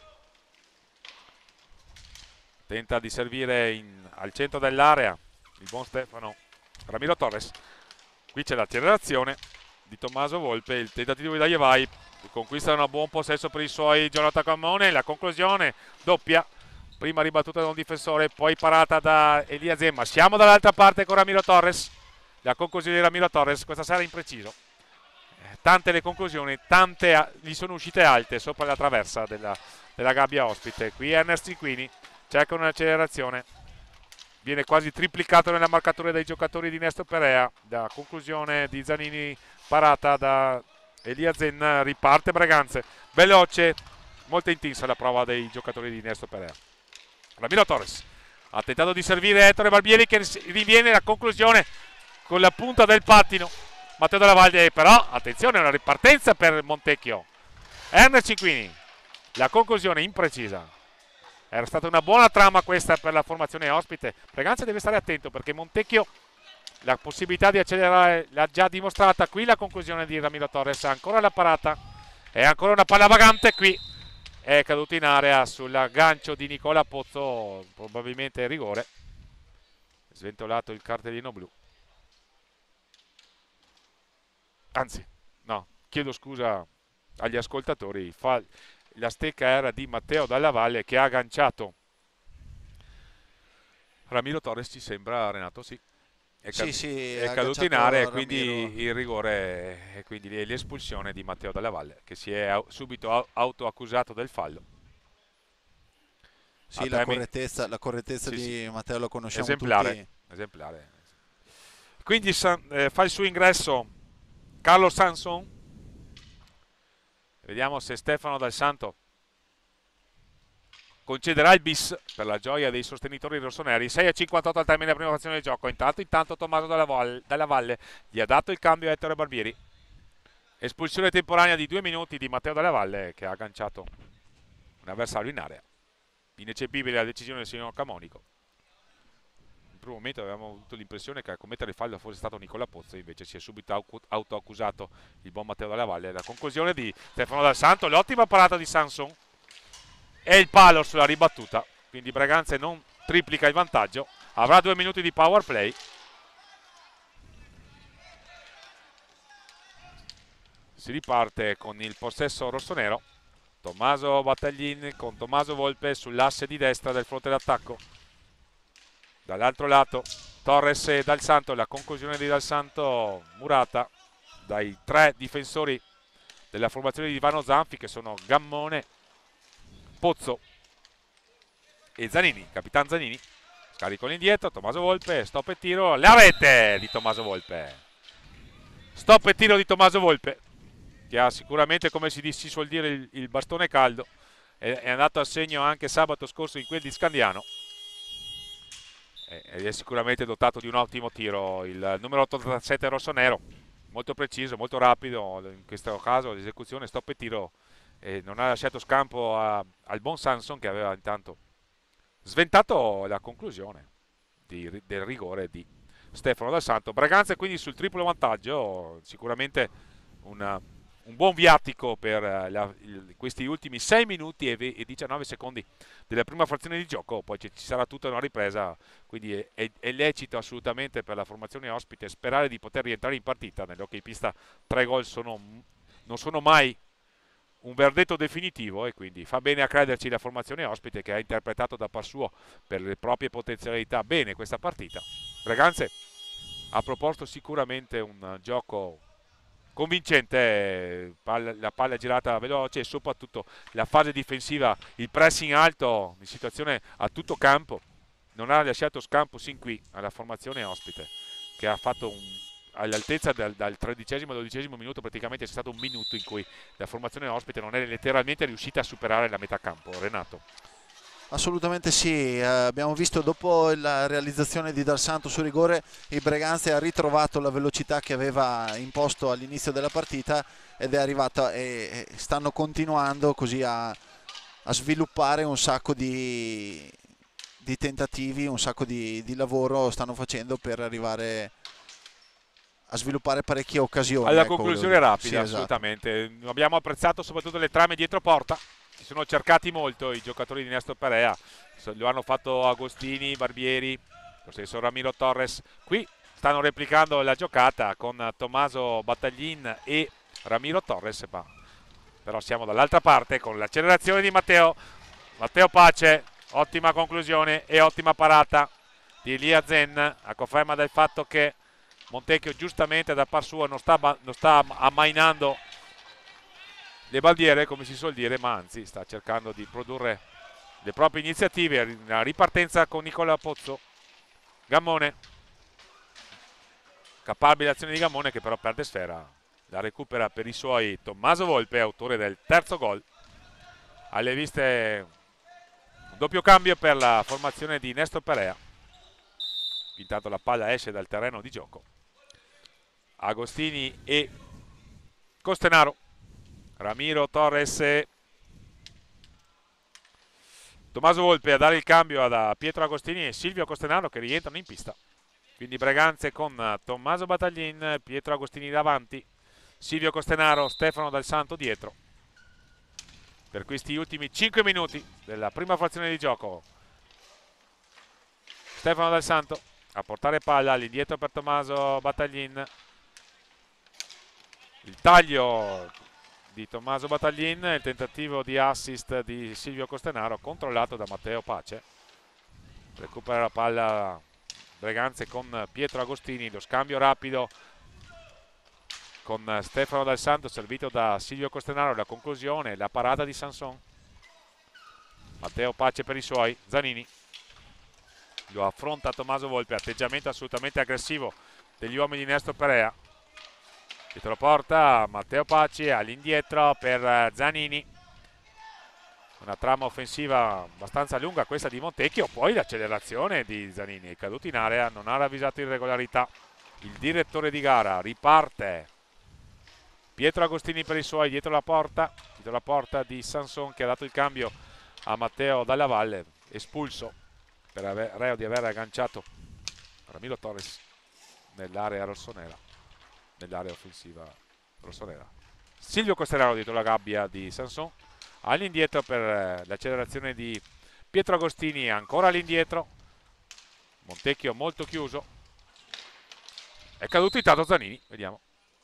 Tenta di servire al centro dell'area il buon Stefano Ramiro Torres. Qui c'è l'accelerazione di Tommaso Volpe, il tentativo di Daglievai, conquista un buon possesso per i suoi Jonathan Gammone, la conclusione doppia, prima ribattuta da un difensore, poi parata da Elia Zemma. Siamo dall'altra parte con Ramiro Torres. La conclusione di Ramiro Torres questa sera impreciso, tante le conclusioni, tante gli sono uscite alte sopra la traversa della gabbia ospite. Qui Ernest Inquini cerca un'accelerazione, viene quasi triplicato nella marcatura dei giocatori di Nestor Perea, la conclusione di Zanini parata da Elia Zen, riparte Breganze, veloce, molto intensa la prova dei giocatori di Nestor Perea. Ramiro Torres ha tentato di servire Ettore Barbieri che riviene, la conclusione con la punta del pattino Matteo Della Valle, però attenzione, una ripartenza per Montecchio. Ernest Cinquini, la conclusione imprecisa. Era stata una buona trama questa per la formazione ospite. Breganze deve stare attento perché Montecchio la possibilità di accelerare l'ha già dimostrata. Qui la conclusione di Ramiro Torres, ancora la parata e ancora una palla vagante, qui è caduto in area sull'aggancio di Nicola Pozzo, probabilmente rigore, sventolato il cartellino blu. Anzi, no, chiedo scusa agli ascoltatori, la stecca era di Matteo Dalla Valle che ha agganciato Ramiro Torres, ci sembra, Renato? Sì. È caduto in area e quindi il rigore e quindi l'espulsione di Matteo Dalla Valle che si è subito autoaccusato del fallo. Sì, la correttezza di Matteo lo conosciamo tutti. Esemplare. Quindi fa il suo ingresso Carlos Sanson. Vediamo se Stefano Dal Santo concederà il bis per la gioia dei sostenitori rossoneri. 6:58 al termine della prima frazione del gioco. Intanto Tommaso Dalla Valle gli ha dato il cambio a Ettore Barbieri. Espulsione temporanea di 2 minuti di Matteo Dalla Valle che ha agganciato un avversario in area. Ineccepibile la decisione del signor Camonico. In primo momento avevamo avuto l'impressione che a commettere il fallo fosse stato Nicola Pozzo, invece si è subito autoaccusato il buon Matteo Dalla Valle. La conclusione di Stefano Dal Santo, l'ottima parata di Sanson e il palo sulla ribattuta, quindi Breganze non triplica il vantaggio, avrà 2 minuti di power play. Si riparte con il possesso rossonero, Tommaso Battaglin con Tommaso Volpe sull'asse di destra del fronte d'attacco. Dall'altro lato Torres e Dal Santo, la conclusione di Dal Santo murata dai 3 difensori della formazione di Ivano Zanfi che sono Gammone, Pozzo e Zanini, Capitan Zanini. Scarico indietro, Tommaso Volpe, stop e tiro, la rete di Tommaso Volpe. Stop e tiro di Tommaso Volpe, che ha sicuramente, come si suol dire, il bastone caldo. È andato a segno anche sabato scorso in quel di Scandiano. Ed è sicuramente dotato di un ottimo tiro. Il numero 87 rossonero, molto preciso, molto rapido. In questo caso l'esecuzione stop e tiro non ha lasciato scampo al buon Sanson che aveva intanto sventato la conclusione del rigore di Stefano Dal Santo. Breganze quindi sul triplo vantaggio, sicuramente un un buon viatico per questi ultimi 6 minuti e 19 secondi della prima frazione di gioco. Poi ci sarà tutta una ripresa, quindi è lecito assolutamente per la formazione ospite sperare di poter rientrare in partita. Nell'hockey pista 3 gol non sono mai un verdetto definitivo, e quindi fa bene a crederci la formazione ospite, che ha interpretato da par suo per le proprie potenzialità bene questa partita. Breganze ha proposto sicuramente un gioco convincente, la palla girata veloce e soprattutto la fase difensiva, il pressing alto in situazione a tutto campo, non ha lasciato scampo sin qui alla formazione ospite, che ha fatto all'altezza dal 13° al 12° minuto, praticamente c'è stato un minuto in cui la formazione ospite non è letteralmente riuscita a superare la metà campo. Renato. Assolutamente sì, abbiamo visto dopo la realizzazione di Dal Santo su rigore, il Breganze ha ritrovato la velocità che aveva imposto all'inizio della partita ed è arrivata, e stanno continuando così a sviluppare un sacco di tentativi, un sacco di lavoro stanno facendo per arrivare a sviluppare parecchie occasioni. Alla ecco, conclusione rapida, sì, esatto. assolutamente. Abbiamo apprezzato soprattutto le trame dietro porta. Si sono cercati molto i giocatori di Nestor Perea, lo hanno fatto Agostini, Barbieri, lo stesso Ramiro Torres. Qui stanno replicando la giocata con Tommaso Battaglin e Ramiro Torres, però siamo dall'altra parte con l'accelerazione di Matteo Pace. Ottima conclusione e ottima parata di Elia Zen, a conferma del fatto che Montecchio giustamente da par suo non sta ammainando le bandiere, come si suol dire, ma anzi sta cercando di produrre le proprie iniziative. La ripartenza con Nicola Pozzo. Gammone, capabile azione di Gammone, che però perde sfera, la recupera per i suoi Tommaso Volpe, autore del terzo gol. Alle viste un doppio cambio per la formazione di Nestor Perea. Intanto la palla esce dal terreno di gioco. Agostini e Costenaro. Ramiro Torres, Tommaso Volpe a dare il cambio a Pietro Agostini e Silvio Costenaro, che rientrano in pista. Quindi Breganze con Tommaso Battaglin, Pietro Agostini davanti, Silvio Costenaro, Stefano Dal Santo dietro. Per questi ultimi 5 minuti della prima frazione di gioco, Stefano Dal Santo a portare palla all'indietro per Tommaso Battaglin. Il taglio di Tommaso Battaglin, il tentativo di assist di Silvio Costenaro controllato da Matteo Pace. Recupera la palla Breganze con Pietro Agostini, lo scambio rapido con Stefano Dal Santo servito da Silvio Costenaro, la conclusione, la parata di Sanson. Matteo Pace per i suoi, Zanini lo affronta Tommaso Volpe, atteggiamento assolutamente aggressivo degli uomini di Nestor Perea. Dietro la porta Matteo Pace, all'indietro per Zanini. Una trama offensiva abbastanza lunga questa di Montecchio, poi l'accelerazione di Zanini, è caduto in area, non ha ravvisato irregolarità. Il direttore di gara riparte. Pietro Agostini per i suoi, dietro la porta di Sanson, che ha dato il cambio a Matteo Dalla Valle, espulso per reo di aver agganciato Ramiro Torres nell'area rossonera, nell'area offensiva rossonera. Silvio Costeraro dietro la gabbia di Sanson, all'indietro per l'accelerazione di Pietro Agostini, ancora all'indietro, Montecchio molto chiuso, è caduto intanto Zanini, vediamo.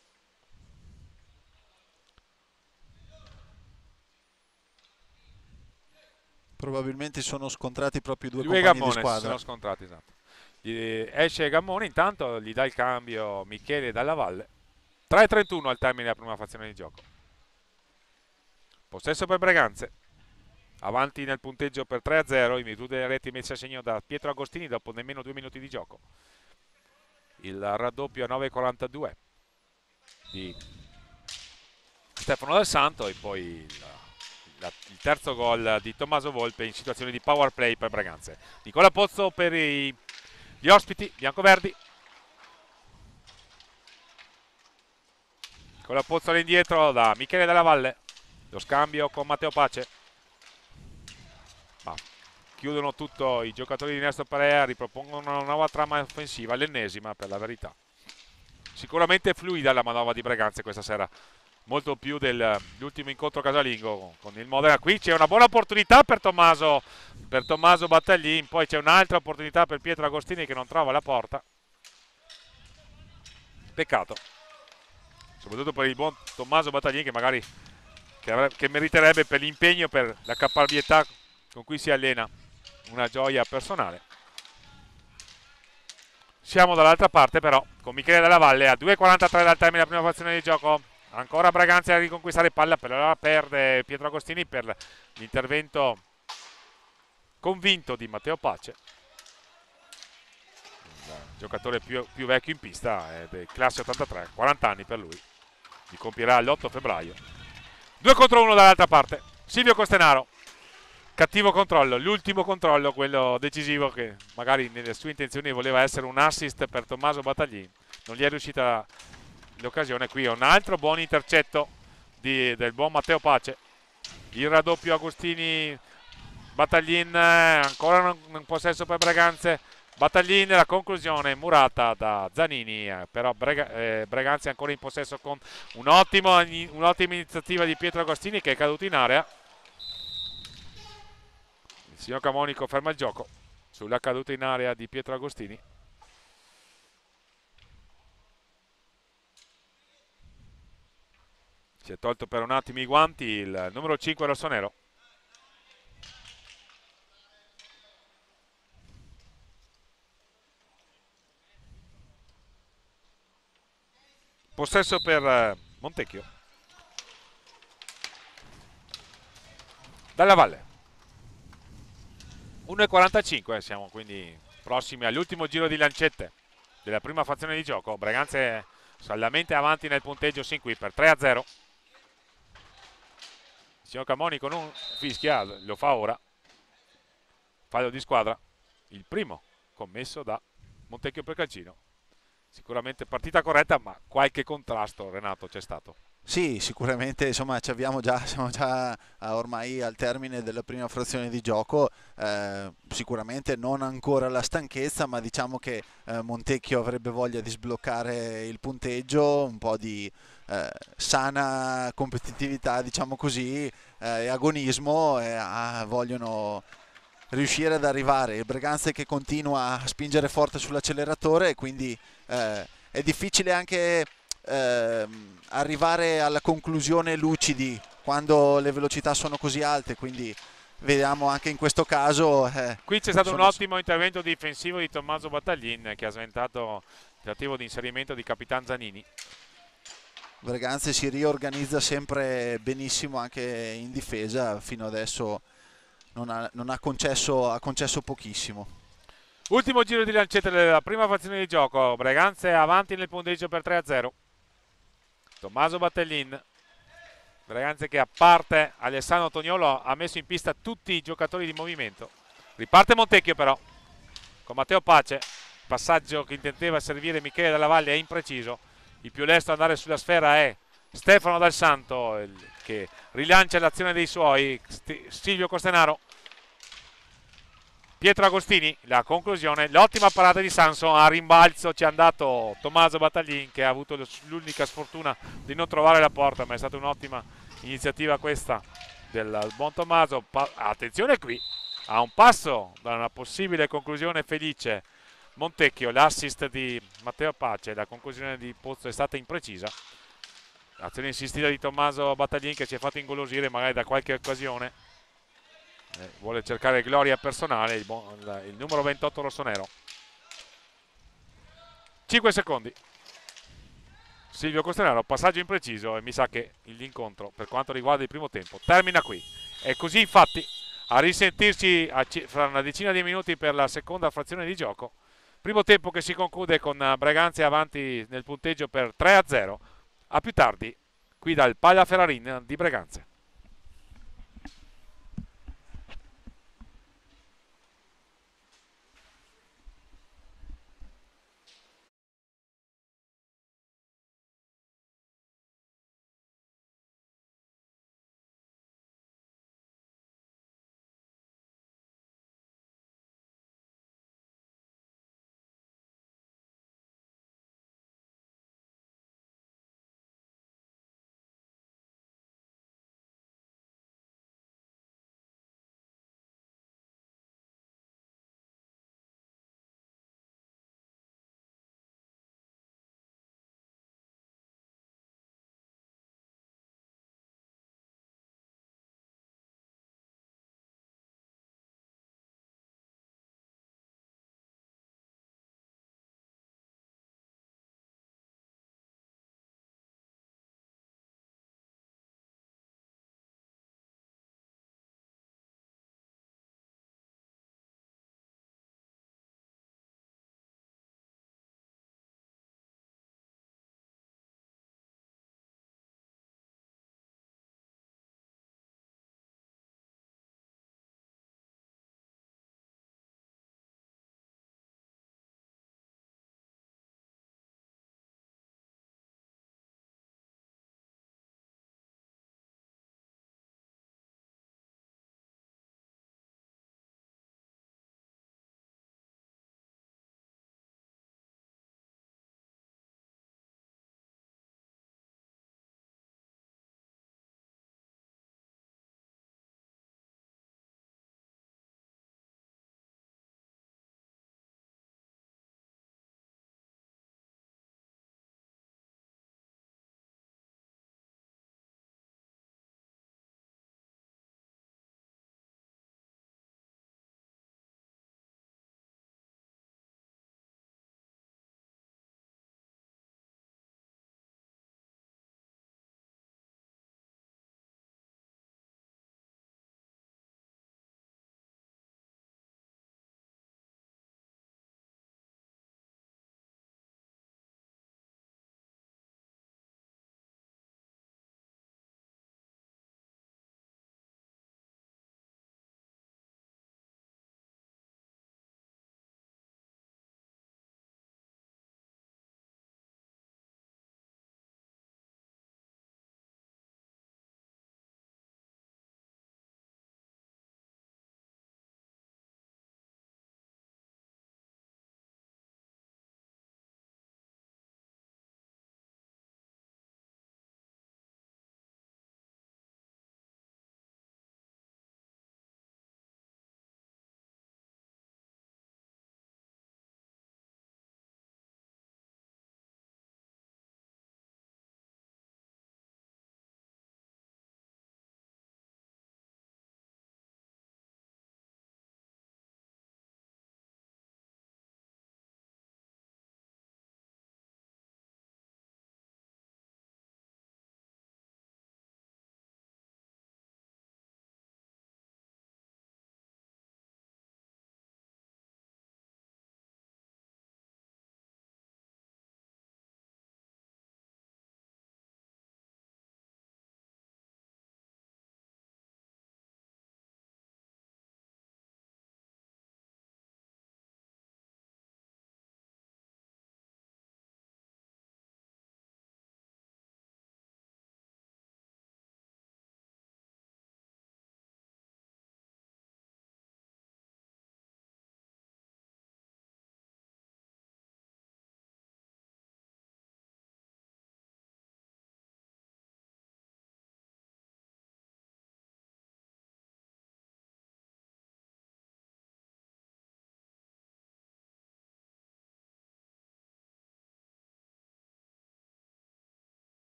Probabilmente sono scontrati proprio due Lui e compagni Gammone di squadra. si sono scontrati, esatto. Esce Gammone, intanto gli dà il cambio Michele Dalla Valle. 3:31 al termine della prima frazione di gioco. Possesso per Breganze, avanti nel punteggio per 3-0 in virtù delle reti messe a segno da Pietro Agostini dopo nemmeno 2 minuti di gioco. Il raddoppio a 9:42 di Stefano Dal Santo e poi il terzo gol di Tommaso Volpe in situazione di power play per Breganze. Nicola Pozzo per gli ospiti biancoverdi. Nicola Pozzo all'indietro da Michele Dalla Valle, lo scambio con Matteo Pace. Chiudono tutto i giocatori di Nestor Perea, ripropongono una nuova trama offensiva, l'ennesima per la verità. Sicuramente fluida la manovra di Breganze questa sera molto più dell'ultimo incontro casalingo con il Modena. Qui c'è una buona opportunità per Tommaso Battaglin, poi c'è un'altra opportunità per Pietro Agostini che non trova la porta. Peccato, soprattutto per il buon Tommaso Battaglin che magari che meriterebbe per l'impegno, per la caparbietà con cui si allena, una gioia personale. Siamo dall'altra parte però con Michele Della Valle a 2,43 dal termine della prima frazione di gioco. Ancora Braganza a riconquistare palla, per ora perde Pietro Agostini per l'intervento convinto di Matteo Pace, il giocatore più vecchio in pista, è del classe 83, 40 anni per lui, li compierà l'8 febbraio. 2 contro 1 dall'altra parte, Silvio Costenaro, cattivo controllo, l'ultimo controllo, quello decisivo che magari nelle sue intenzioni voleva essere un assist per Tommaso Battaglin, non gli è riuscita l'occasione. Qui un altro buon intercetto del buon Matteo Pace, il raddoppio Agostini Battaglin, ancora un possesso per Braganze, Battaglin, la conclusione murata da Zanini, però Braganze è ancora in possesso con un'ottima iniziativa di Pietro Agostini che è caduto in area. Il signor Camonico ferma il gioco sulla caduta in area di Pietro Agostini. Si è tolto per un attimo i guanti il numero 5 rossonero. Possesso per Montecchio. Dalla Valle. 1,45, siamo quindi prossimi all'ultimo giro di lancette della prima frazione di gioco. Braganza è saldamente avanti nel punteggio sin qui per 3-0. Il signor Camonico non fischia, lo fa ora. Fallo di squadra, il primo commesso da Montecchio Precalcino. Sicuramente partita corretta, ma qualche contrasto, Renato, c'è stato. Sì, sicuramente insomma siamo già ormai al termine della prima frazione di gioco, sicuramente non ancora la stanchezza, ma diciamo che Montecchio avrebbe voglia di sbloccare il punteggio, un po' di sana competitività, diciamo così, e agonismo, vogliono riuscire ad arrivare. Il Breganze che continua a spingere forte sull'acceleratore e quindi è difficile anche arrivare alla conclusione lucidi quando le velocità sono così alte, quindi vediamo anche in questo caso qui c'è stato un ottimo intervento difensivo di Tommaso Battaglin che ha sventato il tentativo di inserimento di Capitan Zanini. Breganze si riorganizza sempre benissimo anche in difesa, fino adesso non ha concesso pochissimo. Ultimo giro di lancetta della prima frazione di gioco, Breganze avanti nel punteggio per 3-0. Tommaso Battaglin, Braganze che a parte Alessandro Toniolo ha messo in pista tutti i giocatori di movimento. Riparte Montecchio però con Matteo Pace, passaggio che intendeva servire Michele Della Valle è impreciso. Il più lesto ad andare sulla sfera è Stefano Dal Santo che rilancia l'azione dei suoi. Silvio Costenaro, Pietro Agostini, la conclusione, l'ottima parata di Sanson, a rimbalzo ci è andato Tommaso Battaglin che ha avuto l'unica sfortuna di non trovare la porta, ma è stata un'ottima iniziativa questa del buon Tommaso. Attenzione qui, a un passo da una possibile conclusione felice Montecchio, l'assist di Matteo Pace, la conclusione di Pozzo è stata imprecisa. Azione insistita di Tommaso Battaglin che si è fatto ingolosire magari da qualche occasione. Vuole cercare gloria personale il numero 28 rossonero. 5 secondi. Silvio Costenaro, passaggio impreciso e mi sa che l'incontro per quanto riguarda il primo tempo termina qui. E così infatti a risentirci fra una decina di minuti per la seconda frazione di gioco. Primo tempo che si conclude con Braganza avanti nel punteggio per 3-0. A più tardi qui dal Palla Ferrarin di Braganza.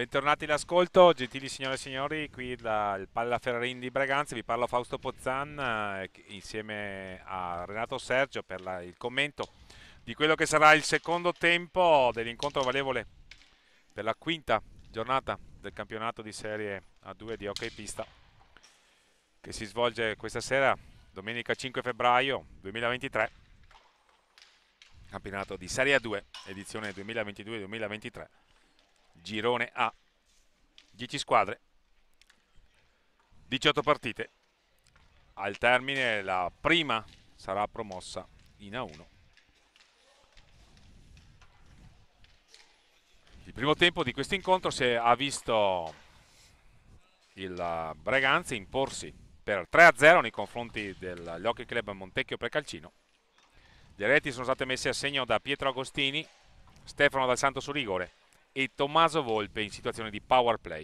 Bentornati all'ascolto, gentili signore e signori, qui il Palla Ferrarin di Braganza, vi parla Fausto Pozzan insieme a Renato Sergio per il commento di quello che sarà il secondo tempo dell'incontro valevole per la quinta giornata del campionato di Serie A2 di hockey pista che si svolge questa sera, domenica 5 febbraio 2023, campionato di Serie A2, edizione 2022-2023. Girone A, 10 squadre, 18 partite. Al termine la prima sarà promossa in A1. Il primo tempo di questo incontro ha visto il Braganza imporsi per 3-0 nei confronti del Hockey Club Montecchio Precalcino. Le reti sono state messe a segno da Pietro Agostini, Stefano Dal Santo su rigore e Tommaso Volpe in situazione di power play.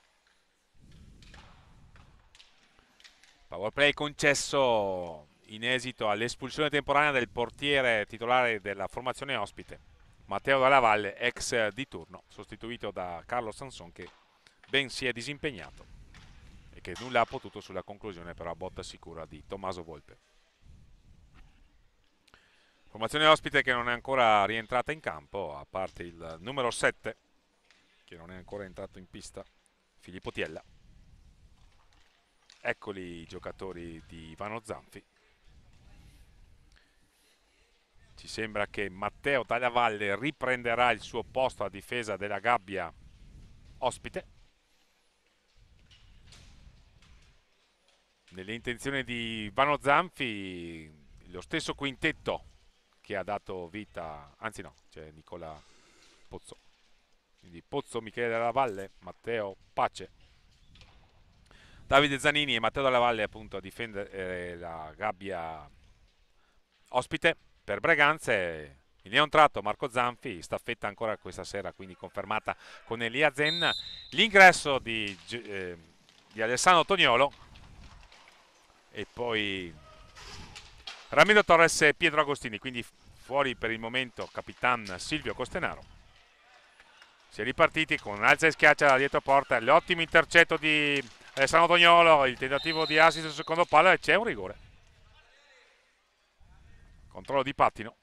Power play concesso in esito all'espulsione temporanea del portiere titolare della formazione ospite, Matteo Dalla Valle, ex di turno, sostituito da Carlo Sanson che ben si è disimpegnato e che nulla ha potuto sulla conclusione però a botta sicura di Tommaso Volpe. Formazione ospite che non è ancora rientrata in campo, a parte il numero 7, che non è ancora entrato in pista, Filippo Tiella. Eccoli i giocatori di Ivano Zanfi. Ci sembra che Matteo Tagliavalle riprenderà il suo posto a difesa della gabbia ospite. Nelle intenzioni di Ivano Zanfi, lo stesso quintetto che ha dato vita, anzi no, c'è Nicola Pozzo, quindi Pozzo, Michele Dalla Valle, Matteo Pace, Davide Zanini e Matteo Dalla Valle appunto a difendere la gabbia ospite. Per Braganza il neontratto Marco Zanfi, staffetta ancora questa sera, quindi confermata con Elia Zen. L'ingresso di Alessandro Toniolo e poi Ramiro Torres e Pietro Agostini, quindi fuori per il momento capitan Silvio Costenaro. Si è ripartiti con alza e schiaccia da dietro porta, l'ottimo intercetto di Alessandro Toniolo, il tentativo di assist sul secondo palo e c'è un rigore. Controllo di pattino.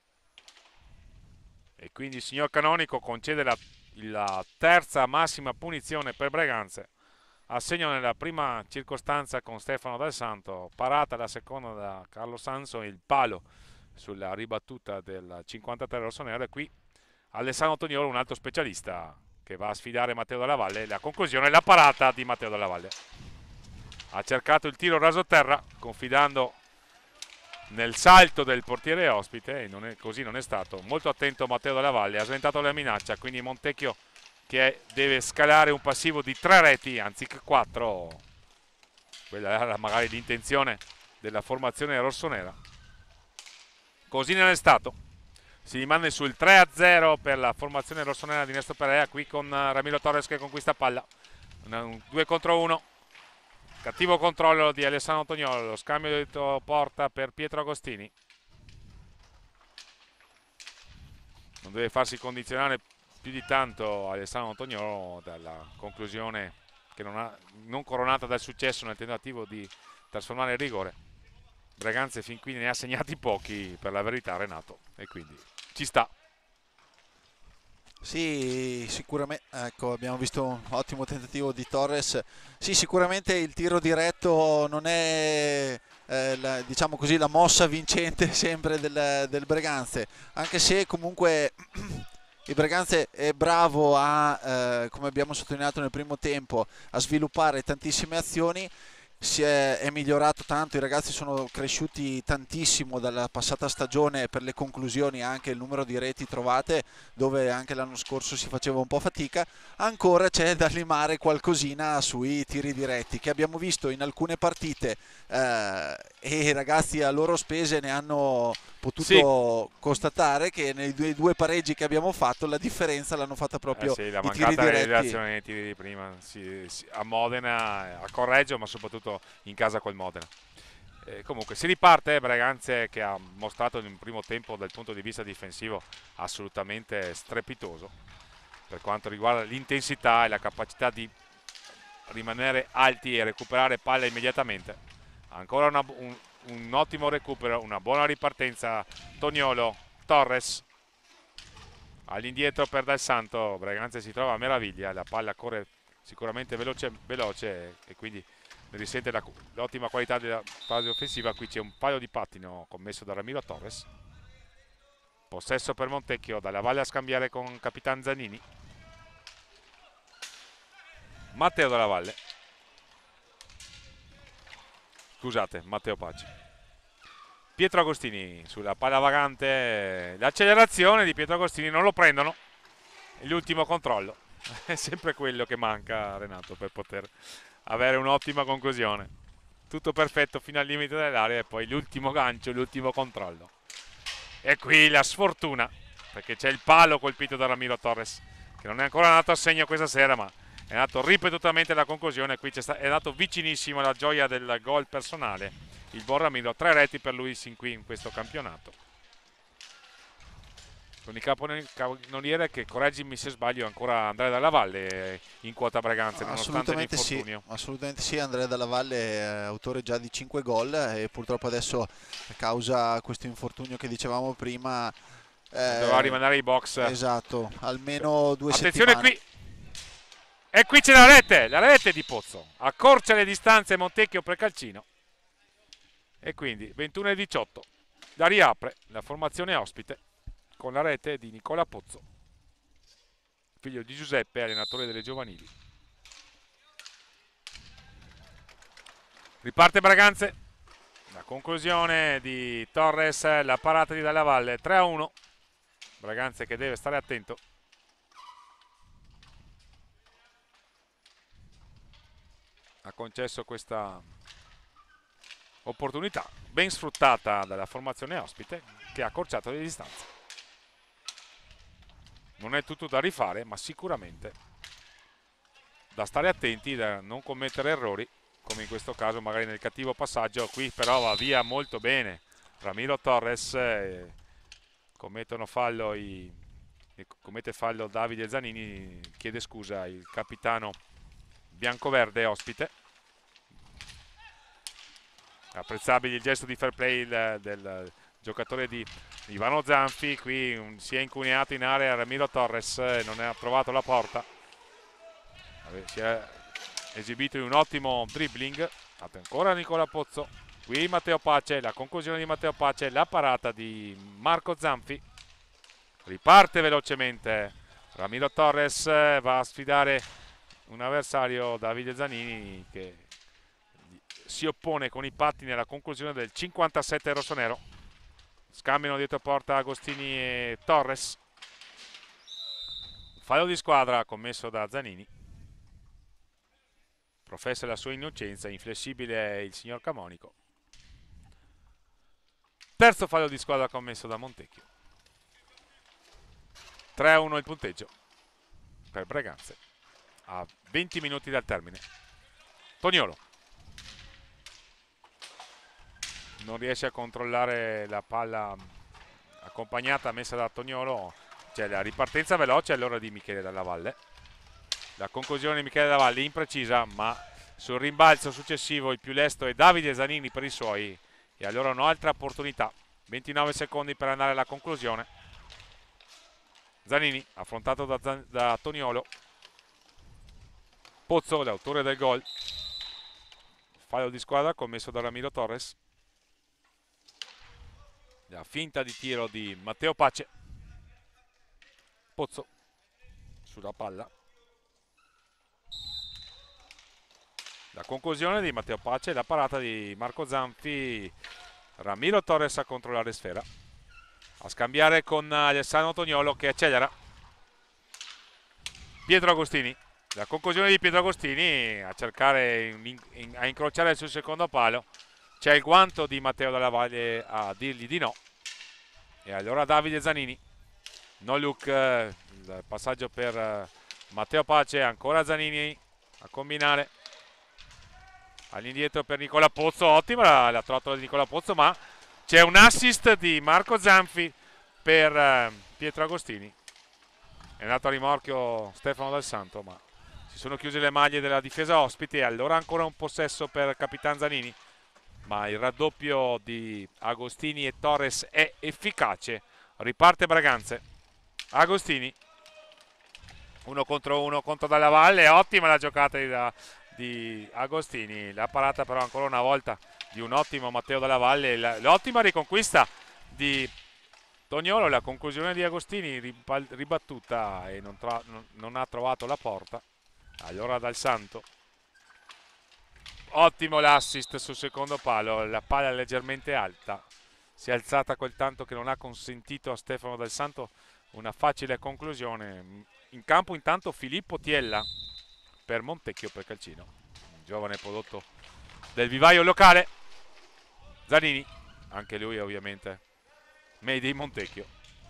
E quindi il signor Canonico concede la terza massima punizione per Braganza. Assegno nella prima circostanza con Stefano Dal Santo, parata la seconda da Carlo Sanso e il palo sulla ribattuta del 53 rossonero. E qui Alessandro Toniolo, un altro specialista che va a sfidare Matteo Dalla Valle. La conclusione è la parata di Matteo Dalla Valle. Ha cercato il tiro rasoterra confidando nel salto del portiere ospite e così non è stato. Molto attento Matteo Dalla Valle, ha sventato la minaccia, quindi Montecchio che deve scalare un passivo di 3 reti anziché 4. Quella era magari l'intenzione della formazione rossonera. Così non è stato. Si rimane sul 3-0 per la formazione rossonera di Nesto Perea, qui con Ramiro Torres che conquista palla. 2 contro 1. Cattivo controllo di Alessandro Toniolo, lo scambio di porta per Pietro Agostini. Non deve farsi condizionare più di tanto Alessandro Toniolo dalla conclusione che non coronata dal successo nel tentativo di trasformare il rigore. Braganza fin qui ne ha segnati pochi, per la verità, Renato, e quindi ci sta. Sì, sicuramente, ecco, abbiamo visto un ottimo tentativo di Torres. Sì, sicuramente il tiro diretto non è, diciamo così, la mossa vincente sempre del Braganza, anche se comunque il Braganza è bravo come abbiamo sottolineato nel primo tempo, a sviluppare tantissime azioni. È migliorato tanto, i ragazzi sono cresciuti tantissimo dalla passata stagione per le conclusioni, anche il numero di reti trovate, dove anche l'anno scorso si faceva un po' fatica. Ancora c'è da limare qualcosina sui tiri diretti che abbiamo visto in alcune partite, e i ragazzi a loro spese ne hanno potuto constatare che nei due pareggi che abbiamo fatto la differenza l'hanno fatta proprio sì, la i tiri mancata diretti. realizzazione nei tiri di prima a Modena, a Correggio, ma soprattutto in casa col Modena. Comunque si riparte, Braganza che ha mostrato in un primo tempo dal punto di vista difensivo assolutamente strepitoso. per quanto riguarda l'intensità e la capacità di rimanere alti e recuperare palla immediatamente. Ancora un ottimo recupero, una buona ripartenza. Toniolo, Torres all'indietro per Dal Santo. Braganza si trova a meraviglia, la palla corre sicuramente veloce e quindi ne risente l'ottima qualità della fase offensiva. Qui c'è un paio di pattino commesso da Ramiro Torres. Possesso per Montecchio, Dalla Valle a scambiare con Capitan Zanini. Matteo Dalla Valle, scusate, Matteo Paci. Pietro Agostini sulla palla vagante, l'accelerazione di Pietro Agostini, non lo prendono. L'ultimo controllo è sempre quello che manca, Renato, per poter avere un'ottima conclusione. Tutto perfetto fino al limite dell'area e poi l'ultimo gancio, l'ultimo controllo. E qui la sfortuna, perché c'è il palo colpito da Ramiro Torres, che non è ancora andato a segno questa sera, ma è andato ripetutamente alla conclusione. Qui è andato vicinissimo alla gioia del gol personale il buon Ramiro. 3 reti per lui sin qui in questo campionato, con il capocannoniere che, correggimi se sbaglio, ancora Andrea Dalla Valle in quota Braganza nonostante l'infortunio. Sì, assolutamente sì, Andrea Dalla Valle è autore già di 5 gol e purtroppo adesso, a causa questo infortunio che dicevamo prima, doveva rimanere ai box. Esatto, almeno 2 Attenzione settimane. Qui, e qui c'è la rete di Pozzo, accorcia le distanze Montecchio Precalcino e quindi 21-18, la riapre la formazione ospite con la rete di Nicola Pozzo, figlio di Giuseppe, allenatore delle giovanili. Riparte Braganze, la conclusione di Torres, la parata di Dalla Valle. 3-1, Braganze che deve stare attento. Ha concesso questa opportunità ben sfruttata dalla formazione ospite, che ha accorciato le distanze. Non è tutto da rifare, ma sicuramente da stare attenti, da non commettere errori, come in questo caso magari nel cattivo passaggio. Qui però va via molto bene Ramiro Torres, commette fallo Davide Zanini, chiede scusa il capitano biancoverde ospite. Apprezzabile il gesto di fair play del giocatore di Ivano Zanfi. Qui si è incuneato in area Ramiro Torres, non ha trovato la porta, si è esibito in un ottimo dribbling. Ancora Nicola Pozzo, qui Matteo Pace, la conclusione di Matteo Pace, la parata di Marco Zanfi. Riparte velocemente Ramiro Torres, va a sfidare un avversario, Davide Zanini, che si oppone con i pattini alla conclusione del 57 rossonero. Scambiano dietro porta Agostini e Torres. Fallo di squadra commesso da Zanini. Professa la sua innocenza, inflessibile il signor Camonico. Terzo fallo di squadra commesso da Montecchio. 3-1 il punteggio per Braganze a 20 minuti dal termine. Toniolo non riesce a controllare la palla accompagnata, messa da Toniolo. C'è la ripartenza veloce allora di Michele Dalla Valle. La conclusione di Michele Dalla Valle imprecisa, ma sul rimbalzo successivo il più lesto è Davide Zanini per i suoi, e allora un'altra opportunità. 29 secondi per andare alla conclusione. Zanini affrontato da Toniolo. Pozzo, l'autore del gol. Fallo di squadra commesso da Ramiro Torres. La finta di tiro di Matteo Pace. Pozzo sulla palla. La conclusione di Matteo Pace, la parata di Marco Zanfi. Ramiro Torres a controllare sfera, a scambiare con Alessandro Toniolo che accelera. Pietro Agostini, la conclusione di Pietro Agostini a cercare a incrociare il suo secondo palo. C'è il guanto di Matteo Dalla Valle a dirgli di no, e allora Davide Zanini, no look, il passaggio per Matteo Pace. Ancora Zanini a combinare all'indietro per Nicola Pozzo. Ottima la trottola di Nicola Pozzo, ma c'è un assist di Marco Zanfi per Pietro Agostini È andato a rimorchio Stefano Dal Santo, ma si sono chiuse le maglie della difesa ospite. Allora ancora un possesso per Capitan Zanini, ma il raddoppio di Agostini e Torres è efficace. Riparte Braganze. Agostini 1 contro Dalla Valle. Ottima la giocata di Agostini. La parata però ancora una volta di un ottimo Matteo Dalla Valle. L'ottima riconquista di Toniolo, la conclusione di Agostini ribattuta e non ha trovato la porta. Allora Dal Santo, ottimo l'assist sul secondo palo, la palla è leggermente alta, si è alzata quel tanto che non ha consentito a Stefano Dal Santo una facile conclusione. In campo intanto Filippo Tiella per Montecchio Precalcino, un giovane prodotto del vivaio locale. Zanini, anche lui ovviamente made in Montecchio.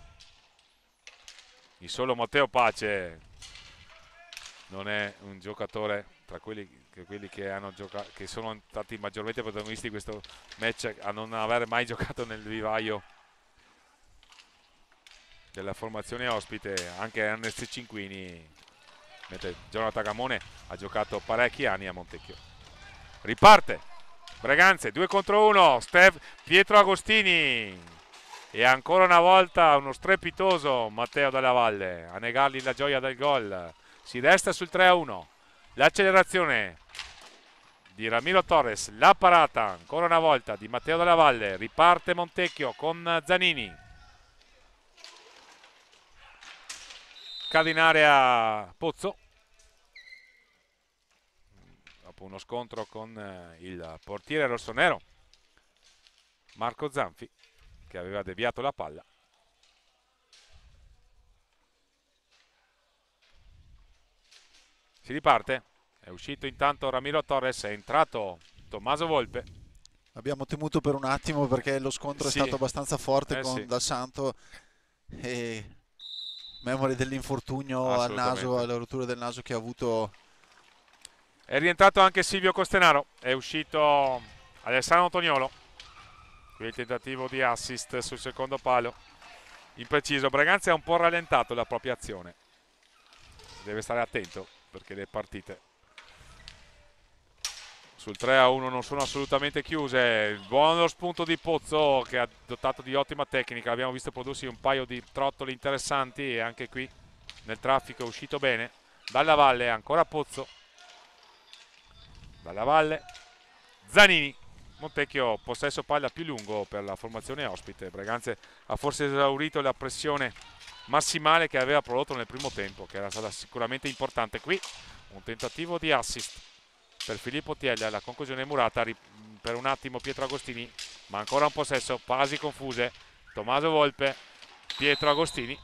Il solo Matteo Pace non è un giocatore tra quelli che hanno giocato, che sono stati maggiormente protagonisti di questo match, a non aver mai giocato nel vivaio della formazione ospite. Anche Ernest Cinquini, mentre Jonathan Gamone ha giocato parecchi anni a Montecchio. Riparte Braganze, 2 contro 1, Pietro Agostini, e ancora una volta uno strepitoso Matteo Dalla Valle a negargli la gioia del gol. Si resta sul 3-1. L'accelerazione di Ramiro Torres, la parata ancora una volta di Matteo Dalla Valle. Riparte Montecchio con Zanini. Cade in area Pozzo dopo uno scontro con il portiere rossonero Marco Zanfi, che aveva deviato la palla. Si riparte, è uscito intanto Ramiro Torres, è entrato Tommaso Volpe. Abbiamo temuto per un attimo perché lo scontro è stato abbastanza forte con Dal Santo, e memore dell'infortunio al naso, alla rottura del naso che ha avuto. È rientrato anche Silvio Costenaro, è uscito Alessandro Toniolo. Qui il tentativo di assist sul secondo palo, impreciso. Braganza ha un po' rallentato la propria azione, deve stare attento perché le partite sul 3-1 non sono assolutamente chiuse. Buono spunto di Pozzo, che ha dotato di ottima tecnica. Abbiamo visto prodursi un paio di trottoli interessanti e anche qui nel traffico è uscito bene. Dalla Valle, ancora Pozzo. Dalla Valle, Zanini. Montecchio, possesso palla più lungo per la formazione ospite. Braganza ha forse esaurito la pressione massimale che aveva prodotto nel primo tempo, che era stata sicuramente importante. Qui un tentativo di assist per Filippo Tiella, la conclusione murata per un attimo Pietro Agostini, ma ancora un possesso, fasi confuse. Tommaso Volpe, Pietro Agostini,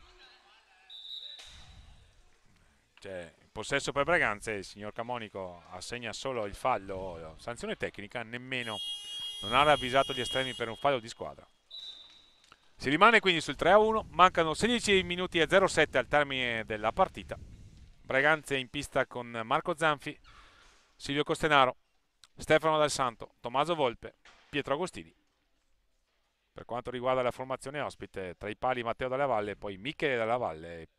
possesso per Braganza. Il signor Camonico assegna solo il fallo, sanzione tecnica, nemmeno, non ha ravvisato gli estremi per un fallo di squadra. Si rimane quindi sul 3-1, mancano 16 minuti e 07 al termine della partita. Braganza in pista con Marco Zanfi, Silvio Costenaro, Stefano Dal Santo, Tommaso Volpe, Pietro Agostini. Per quanto riguarda la formazione ospite, tra i pali Matteo Dalla Valle, poi Michele Dalla Valle e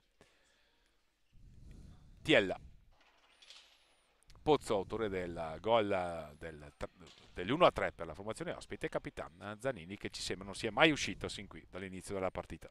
Tiella. Pozzo, autore del gol dell'1-3 per la formazione ospite, e Capitan Zanini, che ci sembra non sia mai uscito sin qui dall'inizio della partita.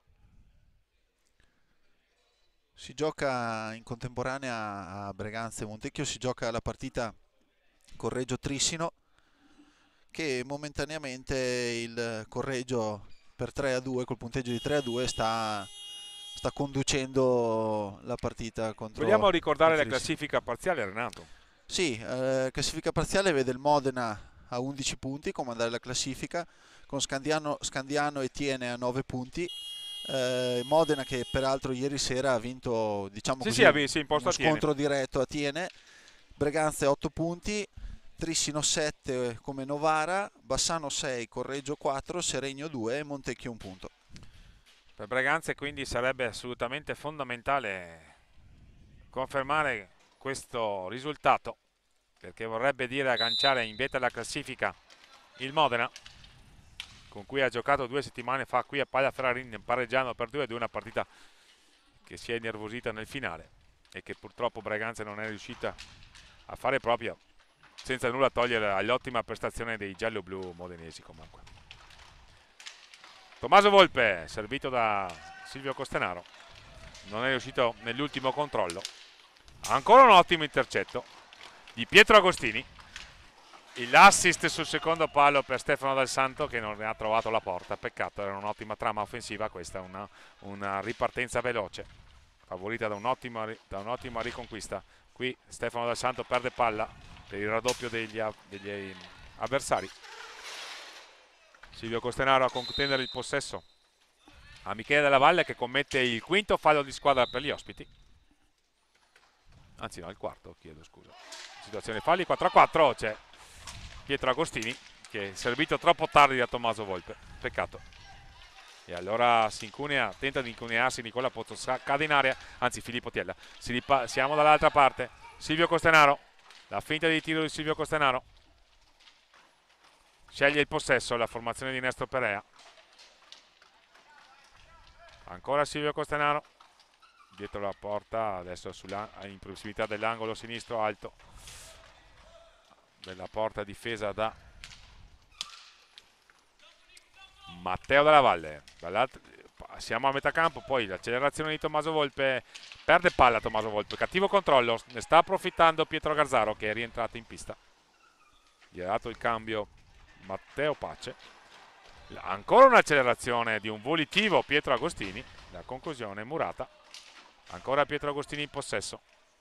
Si gioca in contemporanea a Braganza e Montecchio, si gioca la partita Correggio Trissino, che momentaneamente il Correggio per 3-2, col punteggio di 3-2, sta conducendo la partita contro. Vogliamo ricordare la classifica parziale, Renato? Sì, classifica parziale vede il Modena a 11 punti, comandare la classifica, con Scandiano e Tiene a 9 punti. Modena, che peraltro ieri sera ha vinto, diciamo così, uno scontro diretto a Tiene. Braganza 8 punti, Trissino 7 come Novara, Bassano 6, Correggio 4, Seregno 2 e Montecchio 1 punto. Per Braganza quindi sarebbe assolutamente fondamentale confermare questo risultato, perché vorrebbe dire agganciare in vetta alla classifica il Modena, con cui ha giocato 2 settimane fa qui a Palla Ferrarin, pareggiando per 2-2, una partita che si è innervosita nel finale e che purtroppo Braganza non è riuscita a fare proprio, senza nulla togliere all'ottima prestazione dei giallo-blu modenesi comunque. Tommaso Volpe, servito da Silvio Costenaro, non è riuscito nell'ultimo controllo. Ancora un ottimo intercetto di Pietro Agostini. L'assist sul secondo palo per Stefano Dal Santo, che non ne ha trovato la porta. Peccato, era un'ottima trama offensiva questa, una ripartenza veloce, favorita da un'ottima riconquista. Qui Stefano Dal Santo perde palla per il raddoppio degli avversari. Silvio Costenaro a contendere il possesso a Michele Della Valle, che commette il quinto fallo di squadra per gli ospiti. Anzi no, il quarto, chiedo scusa. Situazione falli, 4-4, c'è Pietro Agostini che è servito troppo tardi da Tommaso Volpe. Peccato. E allora si incunea, tenta di incunearsi Nicola Pozzo, cade in area, anzi Filippo Tiella. Siamo dall'altra parte. Silvio Costenaro, la finta di tiro di Silvio Costenaro. Sceglie il possesso, la formazione di Nestro Perea. Ancora Silvio Costenaro, dietro la porta, adesso in prossimità dell'angolo sinistro alto della porta, difesa da Matteo Della Valle. Siamo a metà campo, poi l'accelerazione di Tommaso Volpe, perde palla Tommaso Volpe, cattivo controllo, ne sta approfittando Pietro Garzaro, che è rientrato in pista. Gli ha dato il cambio Matteo Pace. Ancora un'accelerazione di un volitivo Pietro Agostini, la conclusione Murata. Ancora Pietro Agostini in possesso.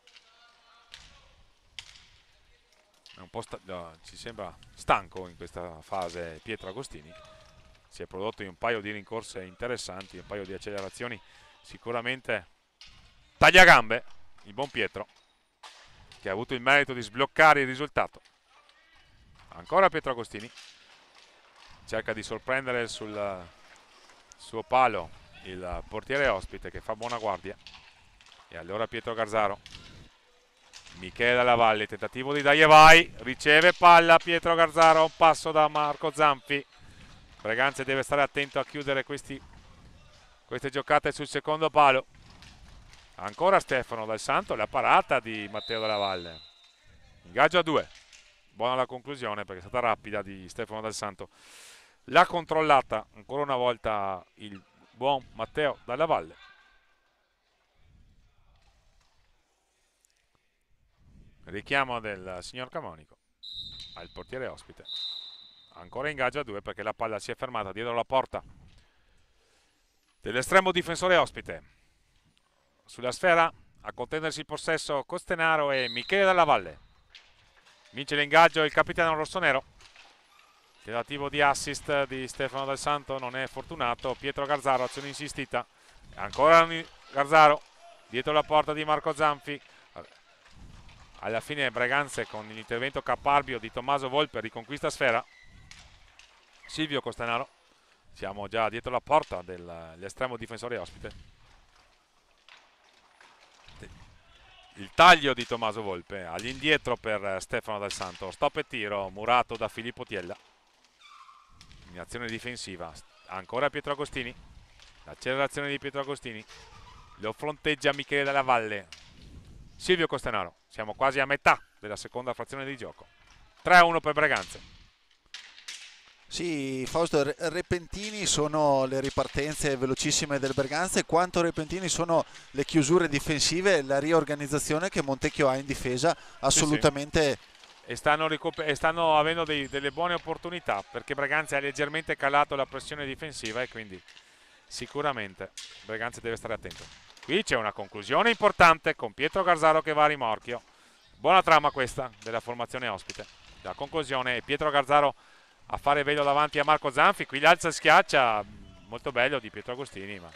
È un po' ci sembra stanco in questa fase Pietro Agostini. Si è prodotto in un paio di rincorse interessanti, un paio di accelerazioni sicuramente tagliagambe il buon Pietro, che ha avuto il merito di sbloccare il risultato. Ancora Pietro Agostini cerca di sorprendere sul suo palo il portiere ospite, che fa buona guardia. E allora Pietro Garzaro, Michele Della Valle, tentativo di Daievai, riceve palla Pietro Garzaro, un passo da Marco Zanfi. Braganza deve stare attento a chiudere queste giocate sul secondo palo. Ancora Stefano Dal Santo, la parata di Matteo Della Valle. Ingaggio a 2. Buona la conclusione perché è stata rapida di Stefano Dal Santo. L'ha controllata ancora una volta il buon Matteo Della Valle. Richiamo del signor Camonico al portiere ospite. Ancora ingaggio a 2 perché la palla si è fermata dietro la porta dell'estremo difensore ospite. Sulla sfera a contendersi il possesso Costenaro e Michele Della Valle. Vince l'ingaggio il capitano rossonero. Tentativo di assist di Stefano Dal Santo non è fortunato. Pietro Garzaro, azione insistita. Ancora Garzaro dietro la porta di Marco Zanfi. Alla fine Braganza, con l'intervento caparbio di Tommaso Volpe, riconquista sfera. Silvio Costenaro, siamo già dietro la porta dell'estremo difensore ospite. Il taglio di Tommaso Volpe all'indietro per Stefano Dal Santo. Stop e tiro murato da Filippo Tiella in azione difensiva. Ancora Pietro Agostini, l'accelerazione di Pietro Agostini, lo fronteggia Michele Della Valle. Silvio Costenaro, siamo quasi a metà della seconda frazione di gioco. 3-1 per Braganza. Sì, Fausto, repentini sono le ripartenze velocissime del Berganza, e quanto repentini sono le chiusure difensive e la riorganizzazione che Montecchio ha in difesa, assolutamente. Sì. E stanno avendo delle buone opportunità, perché Braganza ha leggermente calato la pressione difensiva e quindi sicuramente Braganza deve stare attento. Qui c'è una conclusione importante con Pietro Garzaro che va a rimorchio. Buona trama questa della formazione ospite. La conclusione è Pietro Garzaro a fare velo davanti a Marco Zanfi. Qui l'alza e schiaccia, molto bello di Pietro Agostini, ma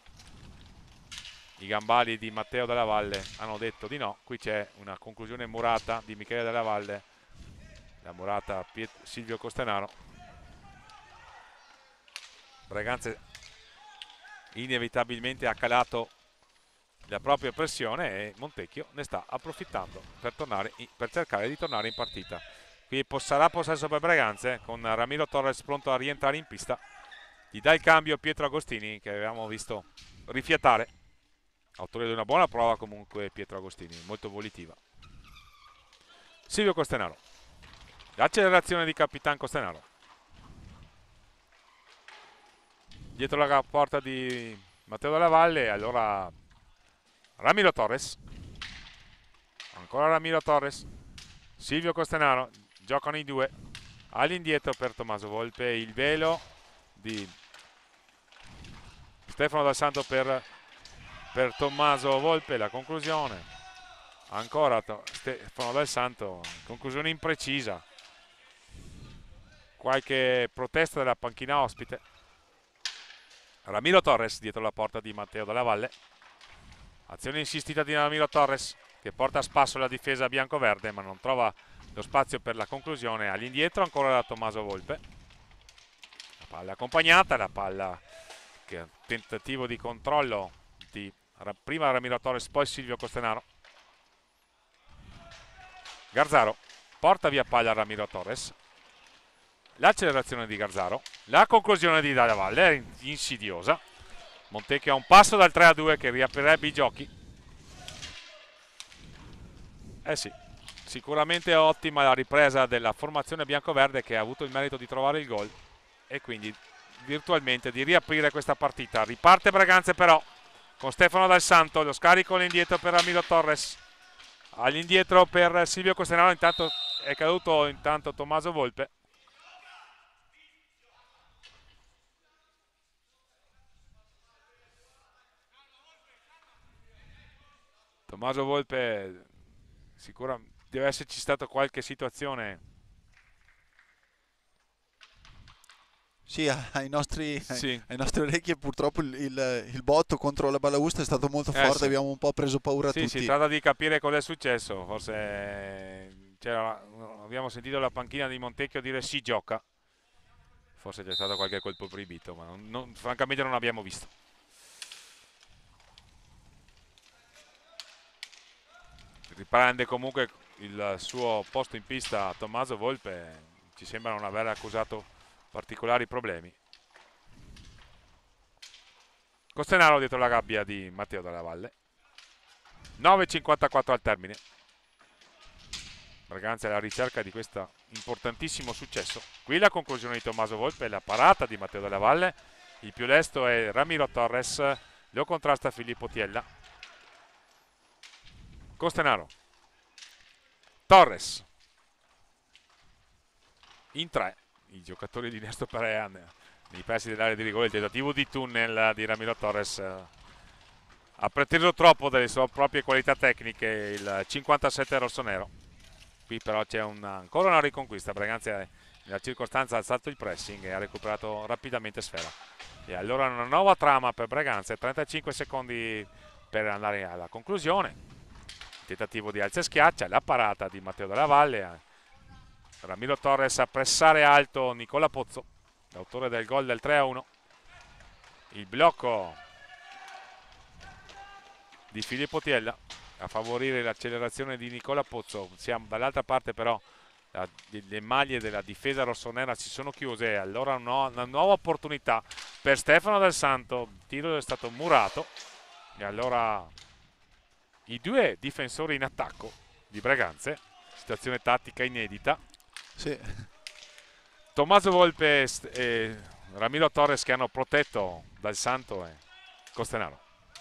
i gambali di Matteo Della Valle hanno detto di no. Qui c'è una conclusione murata di Michele Della Valle, la murata Silvio Costenaro. Braganza inevitabilmente ha calato la propria pressione e Montecchio ne sta approfittando per cercare di tornare in partita. Qui sarà possesso per Braganza, con Ramiro Torres pronto a rientrare in pista. Gli dà il cambio Pietro Agostini, che avevamo visto rifiatare Autore di una buona prova comunque Pietro Agostini, molto volitiva. Silvio Costenaro. L'accelerazione di Capitan Costenaro. Dietro la porta di Matteo Della Valle, allora Ramiro Torres. Ancora Ramiro Torres. Silvio Costenaro. Giocano i due. All'indietro per Tommaso Volpe. Il velo di Stefano Dal Santo per Tommaso Volpe. La conclusione. Ancora Stefano Dal Santo. Conclusione imprecisa. Qualche protesta della panchina ospite. Ramiro Torres dietro la porta di Matteo Della Valle. Azione insistita di Ramiro Torres che porta a spasso la difesa bianco-verde ma non trova lo spazio per la conclusione. All'indietro ancora da Tommaso Volpe. La palla accompagnata, la palla che tentativo di controllo di prima Ramiro Torres, poi Silvio Costenaro. Garzaro porta via palla a Ramiro Torres. L'accelerazione di Garzaro, la conclusione di Dalla Valle è insidiosa. Montecchio a un passo dal 3-2 che riaprirebbe i giochi. Eh sì, sicuramente ottima la ripresa della formazione bianco-verde che ha avuto il merito di trovare il gol e quindi virtualmente di riaprire questa partita. Riparte Braganza però con Stefano Dal Santo, lo scarico all'indietro per Ramiro Torres, all'indietro per Silvio Costenaro, intanto è caduto Tommaso Volpe. Tommaso Volpe, sicuramente deve esserci stata qualche situazione. Sì, ai nostri Sì. orecchi purtroppo il botto contro la balaustra è stato molto forte, Sì. abbiamo un po' preso paura Sì, tutti. si tratta di capire cosa è successo. Forse abbiamo sentito la panchina di Montecchio dire si gioca. Forse c'è stato qualche colpo proibito, ma francamente non abbiamo visto. Riprende comunque il suo posto in pista Tommaso Volpe. Ci sembra non aver accusato particolari problemi. Costenaro dietro la gabbia di Matteo Dalla Valle. 9,54 al termine. Braganza è alla ricerca di questo importantissimo successo. Qui la conclusione di Tommaso Volpe, la parata di Matteo Della Valle. Il più lesto è Ramiro Torres, lo contrasta Filippo Tiella. Costenaro. Torres. In tre i giocatori di Nesto Perea nei pressi dell'area di rigore. Il tentativo di tunnel di Ramiro Torres ha preteso troppo delle sue proprie qualità tecniche il 57 rossonero. Qui però c'è ancora una riconquista. Braganza nella circostanza ha alzato il pressing e ha recuperato rapidamente sfera. E allora una nuova trama per Braganza, 35 secondi per andare alla conclusione. Tentativo di alza e schiaccia, la parata di Matteo Della Valle. Ramiro Torres a pressare alto Nicola Pozzo, l'autore del gol del 3-1. Il blocco di Filippo Tiella a favorire l'accelerazione di Nicola Pozzo. Dall'altra parte però le maglie della difesa rossonera si sono chiuse e allora una nuova opportunità per Stefano Dal Santo. Il tiro è stato murato e allora i due difensori in attacco di Braganza, situazione tattica inedita. Sì. Tommaso Volpe e Ramiro Torres che hanno protetto Dal Santo e Costenaro.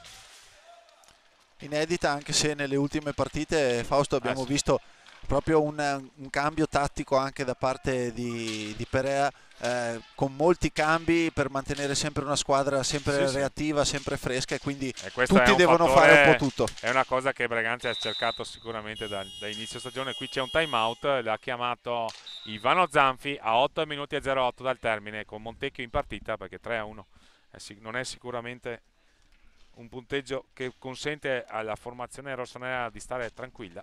Inedita, anche se nelle ultime partite, Fausto, abbiamo Sì. visto proprio un cambio tattico anche da parte di Perea, con molti cambi per mantenere sempre una squadra sempre reattiva, sempre fresca, e quindi tutti devono fare un po' tutto. È una cosa che Braganza ha cercato sicuramente da inizio stagione. Qui c'è un time out, l'ha chiamato Ivano Zanfi a 8 minuti e 08 dal termine, con Montecchio in partita, perché 3-1 non è sicuramente un punteggio che consente alla formazione rossonera di stare tranquilla.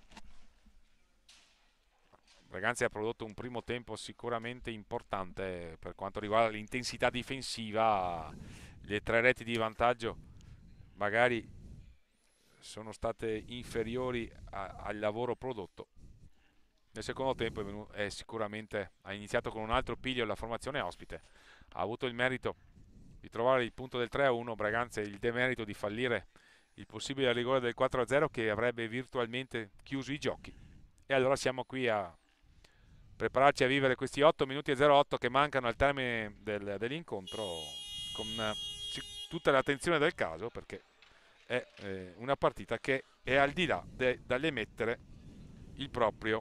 Braganza ha prodotto un primo tempo sicuramente importante per quanto riguarda l'intensità difensiva. Le 3 reti di vantaggio magari sono state inferiori al lavoro prodotto. Nel secondo tempo sicuramente ha iniziato con un altro piglio la formazione ospite. Ha avuto il merito di trovare il punto del 3-1. Braganza il demerito di fallire il possibile rigore del 4-0 che avrebbe virtualmente chiuso i giochi. E allora siamo qui a prepararci a vivere questi 8 minuti e 08 che mancano al termine dell'incontro con tutta l'attenzione del caso, perché è una partita che è al di là dall'emettere il proprio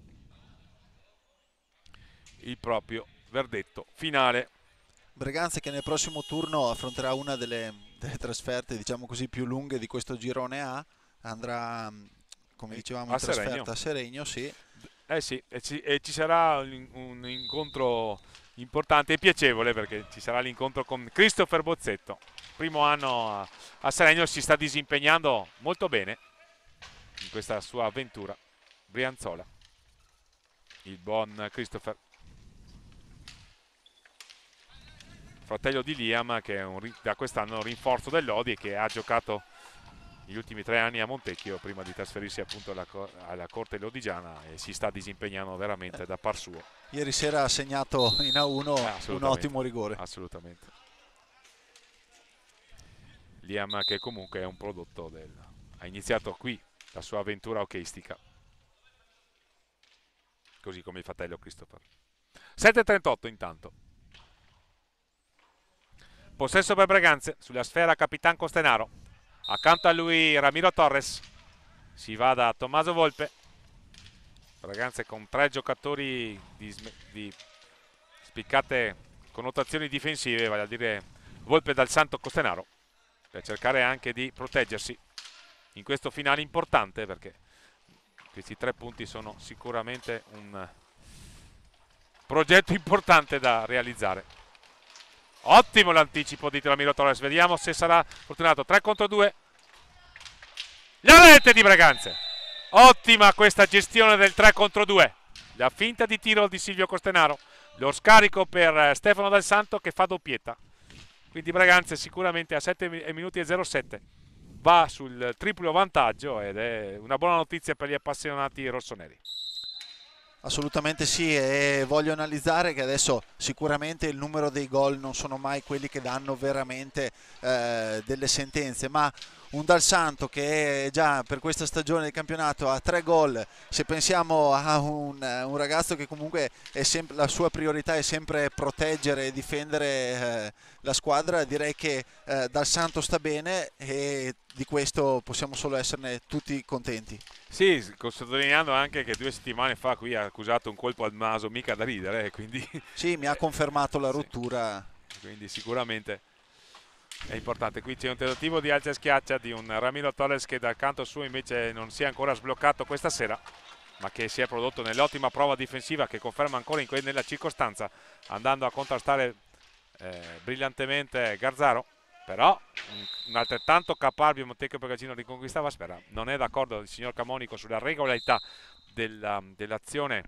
verdetto finale. Breganze che nel prossimo turno affronterà una delle trasferte, diciamo così, più lunghe di questo girone A. Andrà, come dicevamo, in trasferta a Seregno, sì. Sì, e ci sarà un incontro importante e piacevole, perché ci sarà l'incontro con Christopher Bozzetto. Primo anno a Seregno, si sta disimpegnando molto bene in questa sua avventura brianzola, il buon Christopher, fratello di Liam, che è da quest'anno un rinforzo dell'Odi e che ha giocato gli ultimi 3 anni a Montecchio prima di trasferirsi appunto alla corte lodigiana, e si sta disimpegnando veramente da par suo. Ieri sera ha segnato in A1 un ottimo rigore. Assolutamente. Liam, che comunque è un prodotto ha iniziato qui la sua avventura hockeyistica, così come il fratello Christopher. 7:38 intanto. Possesso per Breganze, sulla sfera Capitan Costenaro. Accanto a lui Ramiro Torres. Si va da Tommaso Volpe. Breganze con 3 giocatori di spiccate connotazioni difensive, vale a dire Volpe, Dal Santo, Costenaro, per cercare anche di proteggersi in questo finale importante, perché questi 3 punti sono sicuramente un progetto importante da realizzare. Ottimo l'anticipo di Ramiro Torres, vediamo se sarà fortunato. 3 contro 2, la rete di Breganze. Ottima questa gestione del 3 contro 2, la finta di tiro di Silvio Costenaro, lo scarico per Stefano Dal Santo che fa doppietta. Quindi Breganze sicuramente a 7 minuti e 07 va sul triplo vantaggio, ed è una buona notizia per gli appassionati rossoneri. Assolutamente sì, e voglio analizzare che adesso sicuramente il numero dei gol non sono mai quelli che danno veramente delle sentenze, ma un Dal Santo che già per questa stagione del campionato ha 3 gol, se pensiamo a un ragazzo che comunque la sua priorità è sempre proteggere e difendere la squadra, direi che Dal Santo sta bene, e di questo possiamo solo esserne tutti contenti. Sì, sottolineando anche che 2 settimane fa qui ha accusato un colpo al naso mica da ridere, quindi sì, mi ha confermato la rottura. Quindi sicuramente è importante. Qui c'è un tentativo di alza e schiaccia di un Ramiro Torres che dal canto suo invece non si è ancora sbloccato questa sera, ma che si è prodotto nell'ottima prova difensiva che conferma ancora nella circostanza, andando a contrastare brillantemente Garzaro. Però un altrettanto caparbio Montecchio Precaccino riconquistava Sfera. Non è d'accordo il signor Camonico sulla regolarità dell'azione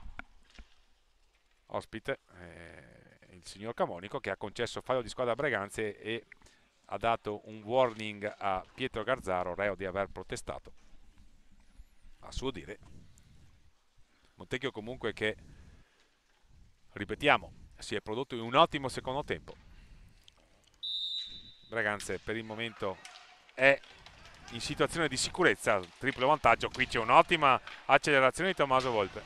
ospite, il signor Camonico, che ha concesso fallo di squadra a Breganze e ha dato un warning a Pietro Garzaro, reo di aver protestato, a suo dire. Montecchio comunque che, ripetiamo, si è prodotto in un ottimo secondo tempo. Breganze per il momento è in situazione di sicurezza, triplo vantaggio. Qui c'è un'ottima accelerazione di Tommaso Volpe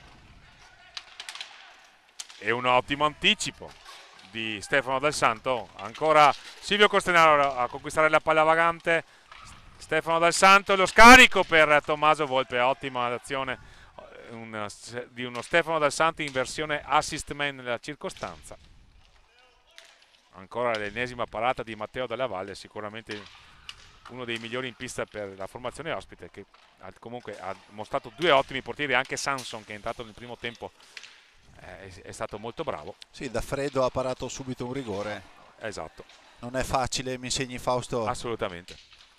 e un ottimo anticipo di Stefano Dal Santo. Ancora Silvio Costenaro a conquistare la palla vagante. Stefano Dal Santo, lo scarico per Tommaso Volpe. Ottima azione di uno Stefano Dal Santo in versione assist man nella circostanza. Ancora l'ennesima parata di Matteo Della Valle, sicuramente uno dei migliori in pista per la formazione ospite, che comunque ha mostrato 2 ottimi portieri. Anche Sanson, che è entrato nel primo tempo, è stato molto bravo. Sì, da freddo ha parato subito un rigore. Esatto. Non è facile, mi insegni Fausto? Assolutamente.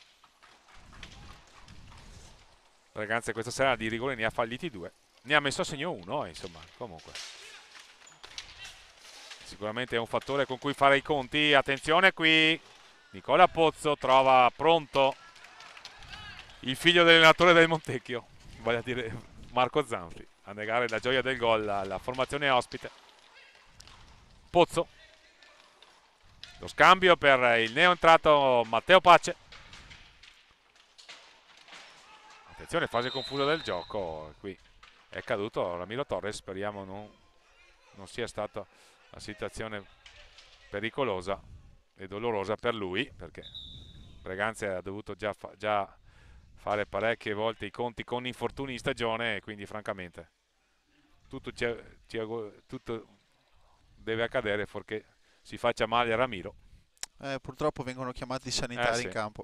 Ragazzi, questa sera di rigore ne ha falliti 2. Ne ha messo a segno 1, insomma, comunque. Sicuramente è un fattore con cui fare i conti. Attenzione qui, Nicola Pozzo trova pronto il figlio dell'allenatore del Montecchio, vale a dire Marco Zanfri, a negare la gioia del gol alla formazione ospite. Pozzo, lo scambio per il neoentrato Matteo Pace. attenzione, fase confusa del gioco, qui è caduto Ramiro Torres, speriamo non sia stata una situazione pericolosa e dolorosa per lui, perché Breganze ha dovuto già fare parecchie volte i conti con infortuni in stagione e quindi francamente tutto deve accadere fuorché si faccia male a Ramiro. Purtroppo vengono chiamati i sanitari in Sì. campo.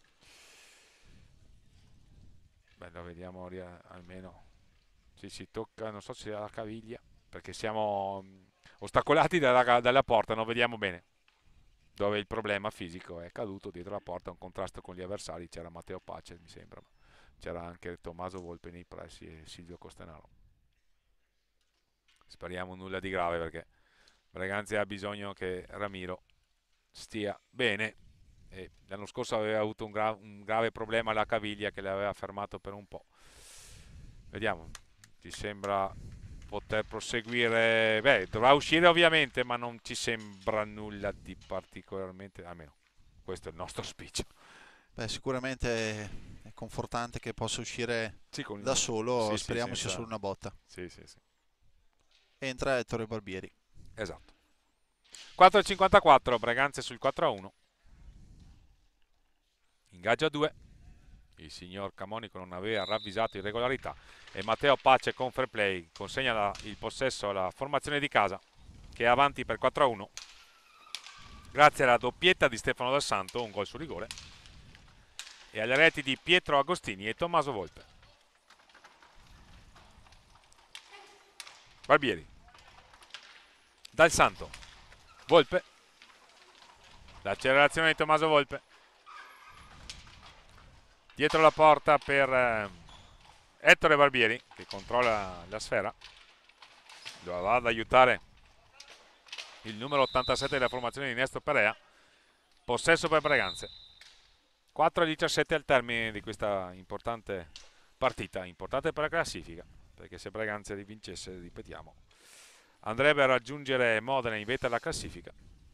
Beh, lo vediamo almeno. Sì, si tocca, non so se è la caviglia, perché siamo ostacolati dalla porta, non vediamo bene. Dove il problema fisico è caduto dietro la porta, un contrasto con gli avversari, c'era Matteo Pace, mi sembra, ma c'era anche Tommaso Volpe nei pressi e Silvio Costanaro. Speriamo nulla di grave perché Breganze ha bisogno che Ramiro stia bene. E l'anno scorso aveva avuto un grave problema alla caviglia che l'aveva fermato per un po'. Vediamo, ti sembra poter proseguire? Beh, dovrà uscire ovviamente, ma non ci sembra nulla di particolarmente, almeno questo è il nostro auspicio. Beh, sicuramente è confortante che possa uscire Sì, da solo, sì, sì, speriamo sia senza... solo una botta. Sì, sì, sì, Entra Ettore Barbieri. esatto. 4,54, Breganze sul 4-1. Ingaggio a 2. Il signor Camonico non aveva ravvisato irregolarità e Matteo Pace con fair play consegna il possesso alla formazione di casa che è avanti per 4-1 grazie alla doppietta di Stefano Del Santo, un gol su rigore, e alle reti di Pietro Agostini e Tommaso Volpe. Barbieri, Dal Santo, Volpe, l'accelerazione di Tommaso Volpe, dietro la porta per Ettore Barbieri che controlla la sfera, dove va ad aiutare il numero 87 della formazione di Nestro Perea. Possesso per Breganze. 4-17 al termine di questa importante partita, importante per la classifica, perché se Breganze vincesse, ripetiamo, andrebbe a raggiungere Modena in vetta alla classifica.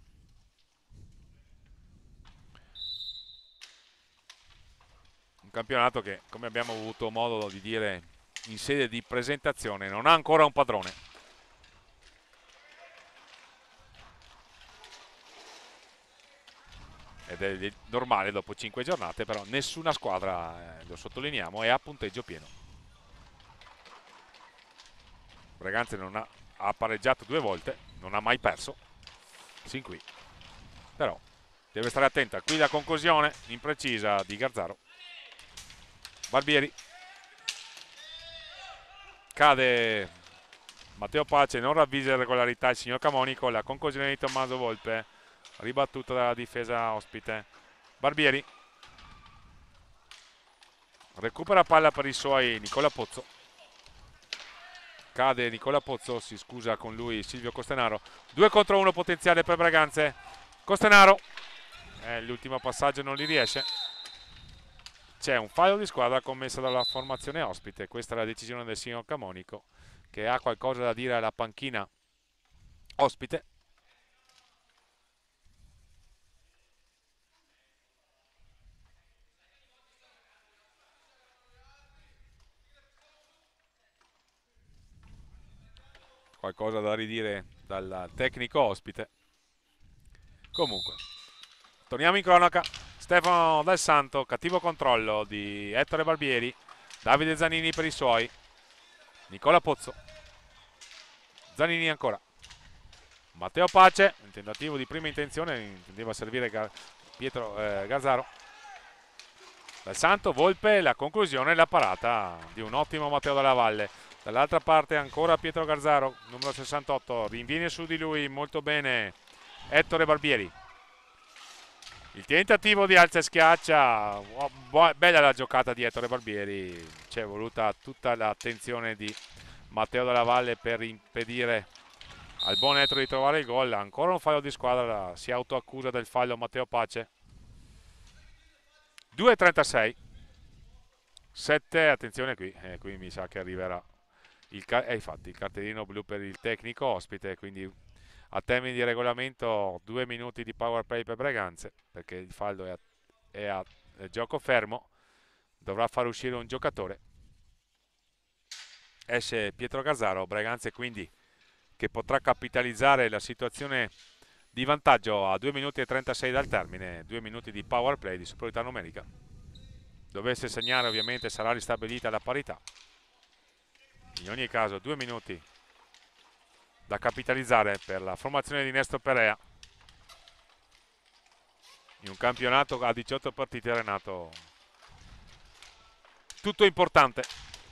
Un campionato che, come abbiamo avuto modo di dire in sede di presentazione, non ha ancora un padrone. Ed è normale dopo 5 giornate, però nessuna squadra, lo sottolineiamo, è a punteggio pieno. Breganze ha pareggiato 2 volte, non ha mai perso sin qui, però deve stare attenta. Qui la conclusione imprecisa di Garzaro. Barbieri, cade Matteo Pace, non ravvisa irregolarità il signor Camonico, la conclusione di Tommaso Volpe ribattuta dalla difesa ospite. Barbieri recupera palla per i suoi Nicola Pozzo, cade Nicola Pozzo, si scusa con lui Silvio Costanaro. 2 contro 1 potenziale per Breganze. Costanaro, l'ultimo passaggio non li riesce. C'è un fallo di squadra commesso dalla formazione ospite. Questa è la decisione del signor Camonico, che ha qualcosa da dire alla panchina ospite. Qualcosa da ridire dal tecnico ospite. Comunque, torniamo in cronaca. Stefano Del Santo, cattivo controllo di Ettore Barbieri. Davide Zanini per i suoi. Nicola Pozzo. Zanini ancora. Matteo Pace, un tentativo di prima intenzione, intendeva servire Pietro Gazzaro. Del Santo, Volpe, la conclusione e la parata di un ottimo Matteo Della Valle. Dall'altra parte ancora Pietro Gazzaro, numero 68, rinviene su di lui molto bene Ettore Barbieri. Il tentativo di alza e schiaccia, bella la giocata di Ettore Barbieri, c'è voluta tutta l'attenzione di Matteo Della Valle per impedire al buon Ettore di trovare il gol. Ancora un fallo di squadra, si autoaccusa del fallo Matteo Pace. 2,36, 7, attenzione qui mi sa che arriverà infatti il cartellino blu per il tecnico ospite, quindi a termini di regolamento 2 minuti di power play per Breganze, perché il fallo è a gioco fermo. dovrà far uscire un giocatore. Esce Pietro Gazzaro, Breganze quindi che potrà capitalizzare la situazione di vantaggio a 2 minuti e 36 dal termine, 2 minuti di power play di superiorità numerica. Dovesse segnare ovviamente sarà ristabilita la parità. In ogni caso 2 minuti da capitalizzare per la formazione di Néstor Perea in un campionato a 18 partite, Renato. Tutto importante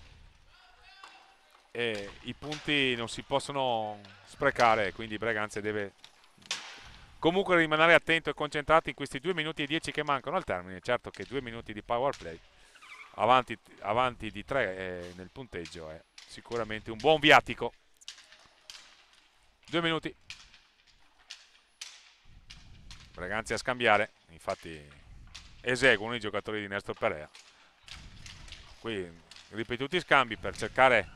e i punti non si possono sprecare, quindi Breganze deve comunque rimanere attento e concentrato in questi 2 minuti e 10 che mancano al termine. Certo che 2 minuti di power play avanti di 3 nel punteggio è sicuramente un buon viatico. 2 minuti, Breganze a scambiare, infatti eseguono i giocatori di Néstor Perea. Qui ripetuti scambi per cercare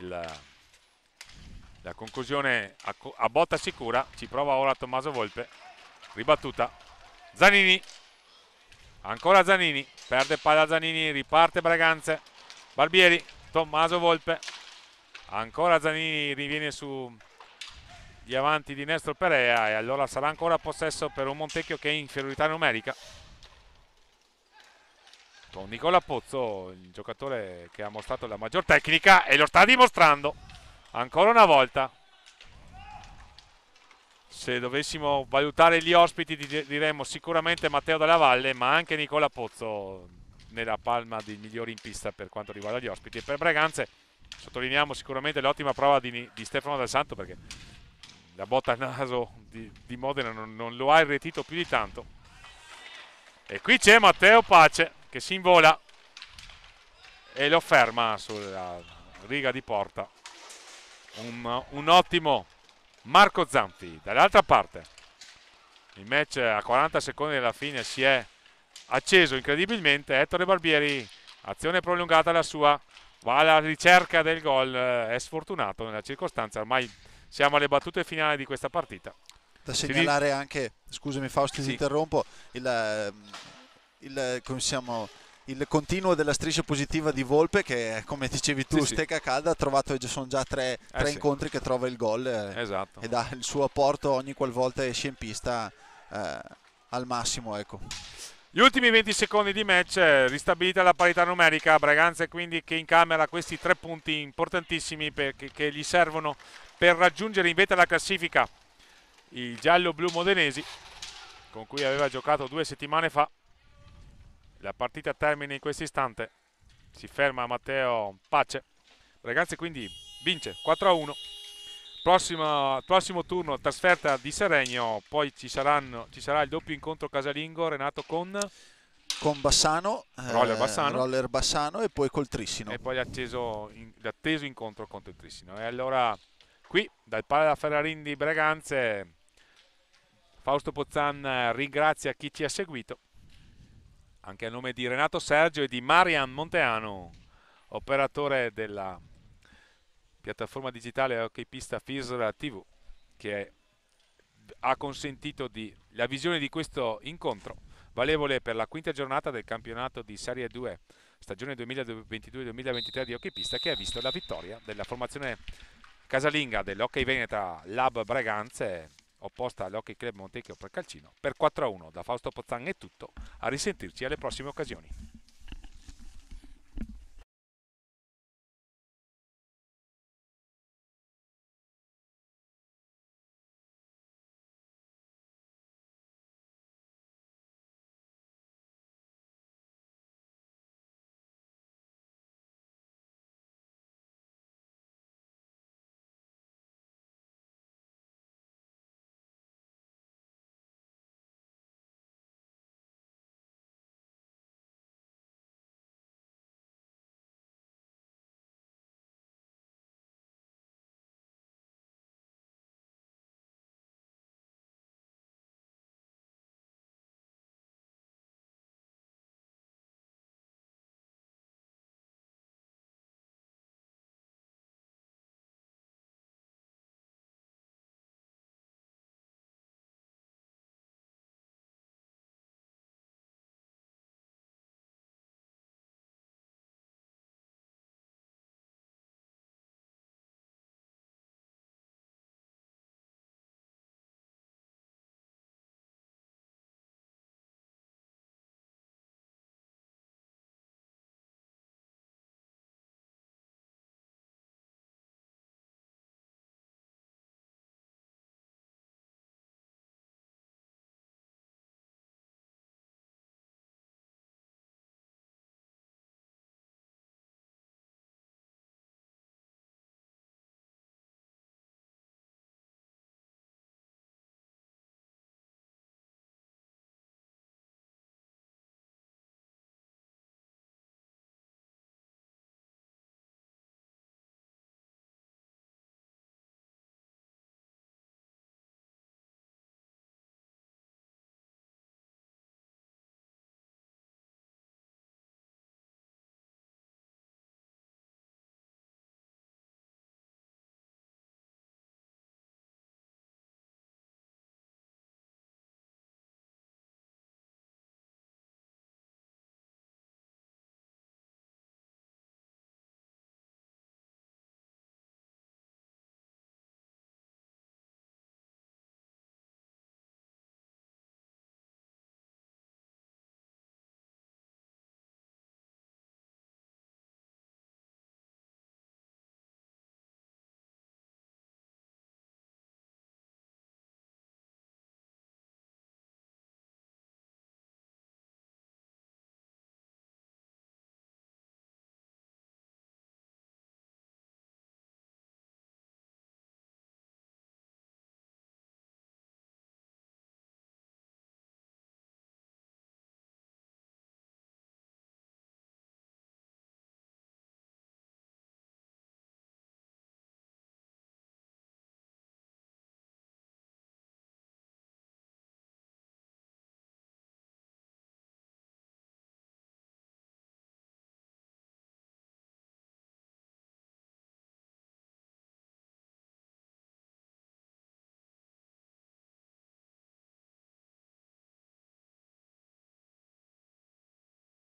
la conclusione a botta sicura. Ci prova ora Tommaso Volpe, ribattuta Zanini, ancora Zanini, perde palla Zanini, riparte Breganze, Barbieri, Tommaso Volpe, ancora Zanini, riviene su gli avanti di Néstor Perea e allora sarà ancora possesso per un Montecchio che è in inferiorità numerica, con Nicola Pozzo, il giocatore che ha mostrato la maggior tecnica e lo sta dimostrando ancora una volta. Se dovessimo valutare gli ospiti diremmo sicuramente Matteo Della Valle, ma anche Nicola Pozzo nella palma dei migliori in pista per quanto riguarda gli ospiti. E per Breganze sottolineiamo sicuramente l'ottima prova di Stefano Del Santo, perché la botta al naso di Modena non lo ha irretito più di tanto. E qui c'è Matteo Pace che si invola e lo ferma sulla riga di porta. Un ottimo Marco Zanfi. Dall'altra parte il match a 40 secondi dalla fine si è acceso incredibilmente. Ettore Barbieri, azione prolungata la sua, va alla ricerca del gol, è sfortunato nella circostanza. Ormai siamo alle battute finali di questa partita. Da segnalare anche, scusami Fausto, ti interrompo, il continuo della striscia positiva di Volpe che, come dicevi tu, stecca calda, ha trovato, sono già tre incontri che trova il gol e dà il suo apporto ogni qualvolta esce in pista al massimo, ecco. Gli ultimi 20 secondi di match, ristabilita la parità numerica, Breganze quindi che incamera questi 3 punti importantissimi che gli servono per raggiungere in vetta la classifica i giallo-blu modenesi, con cui aveva giocato 2 settimane fa. La partita termina in questo istante, si ferma Matteo Pace. Breganze quindi vince 4-1. Prossimo turno trasferta di Seregno, poi ci sarà il doppio incontro casalingo, Renato, con Bassano, Roller Bassano e poi col Trissino. E poi l'atteso incontro contro il Trissino. E allora qui dal Pala Ferrarin di Breganze Fausto Pozzan ringrazia chi ci ha seguito, anche a nome di Renato Sergio e di Marian Monteano, operatore della piattaforma digitale hockey pista FISR TV, che ha consentito la visione di questo incontro valevole per la quinta giornata del campionato di Serie 2 stagione 2022-2023 di hockey pista, che ha visto la vittoria della formazione casalinga dell'Hockey Veneta Lab Breganze opposta all'Hockey Club Montecchio Precalcino per 4-1. Da Fausto Pozzan è tutto, a risentirci alle prossime occasioni.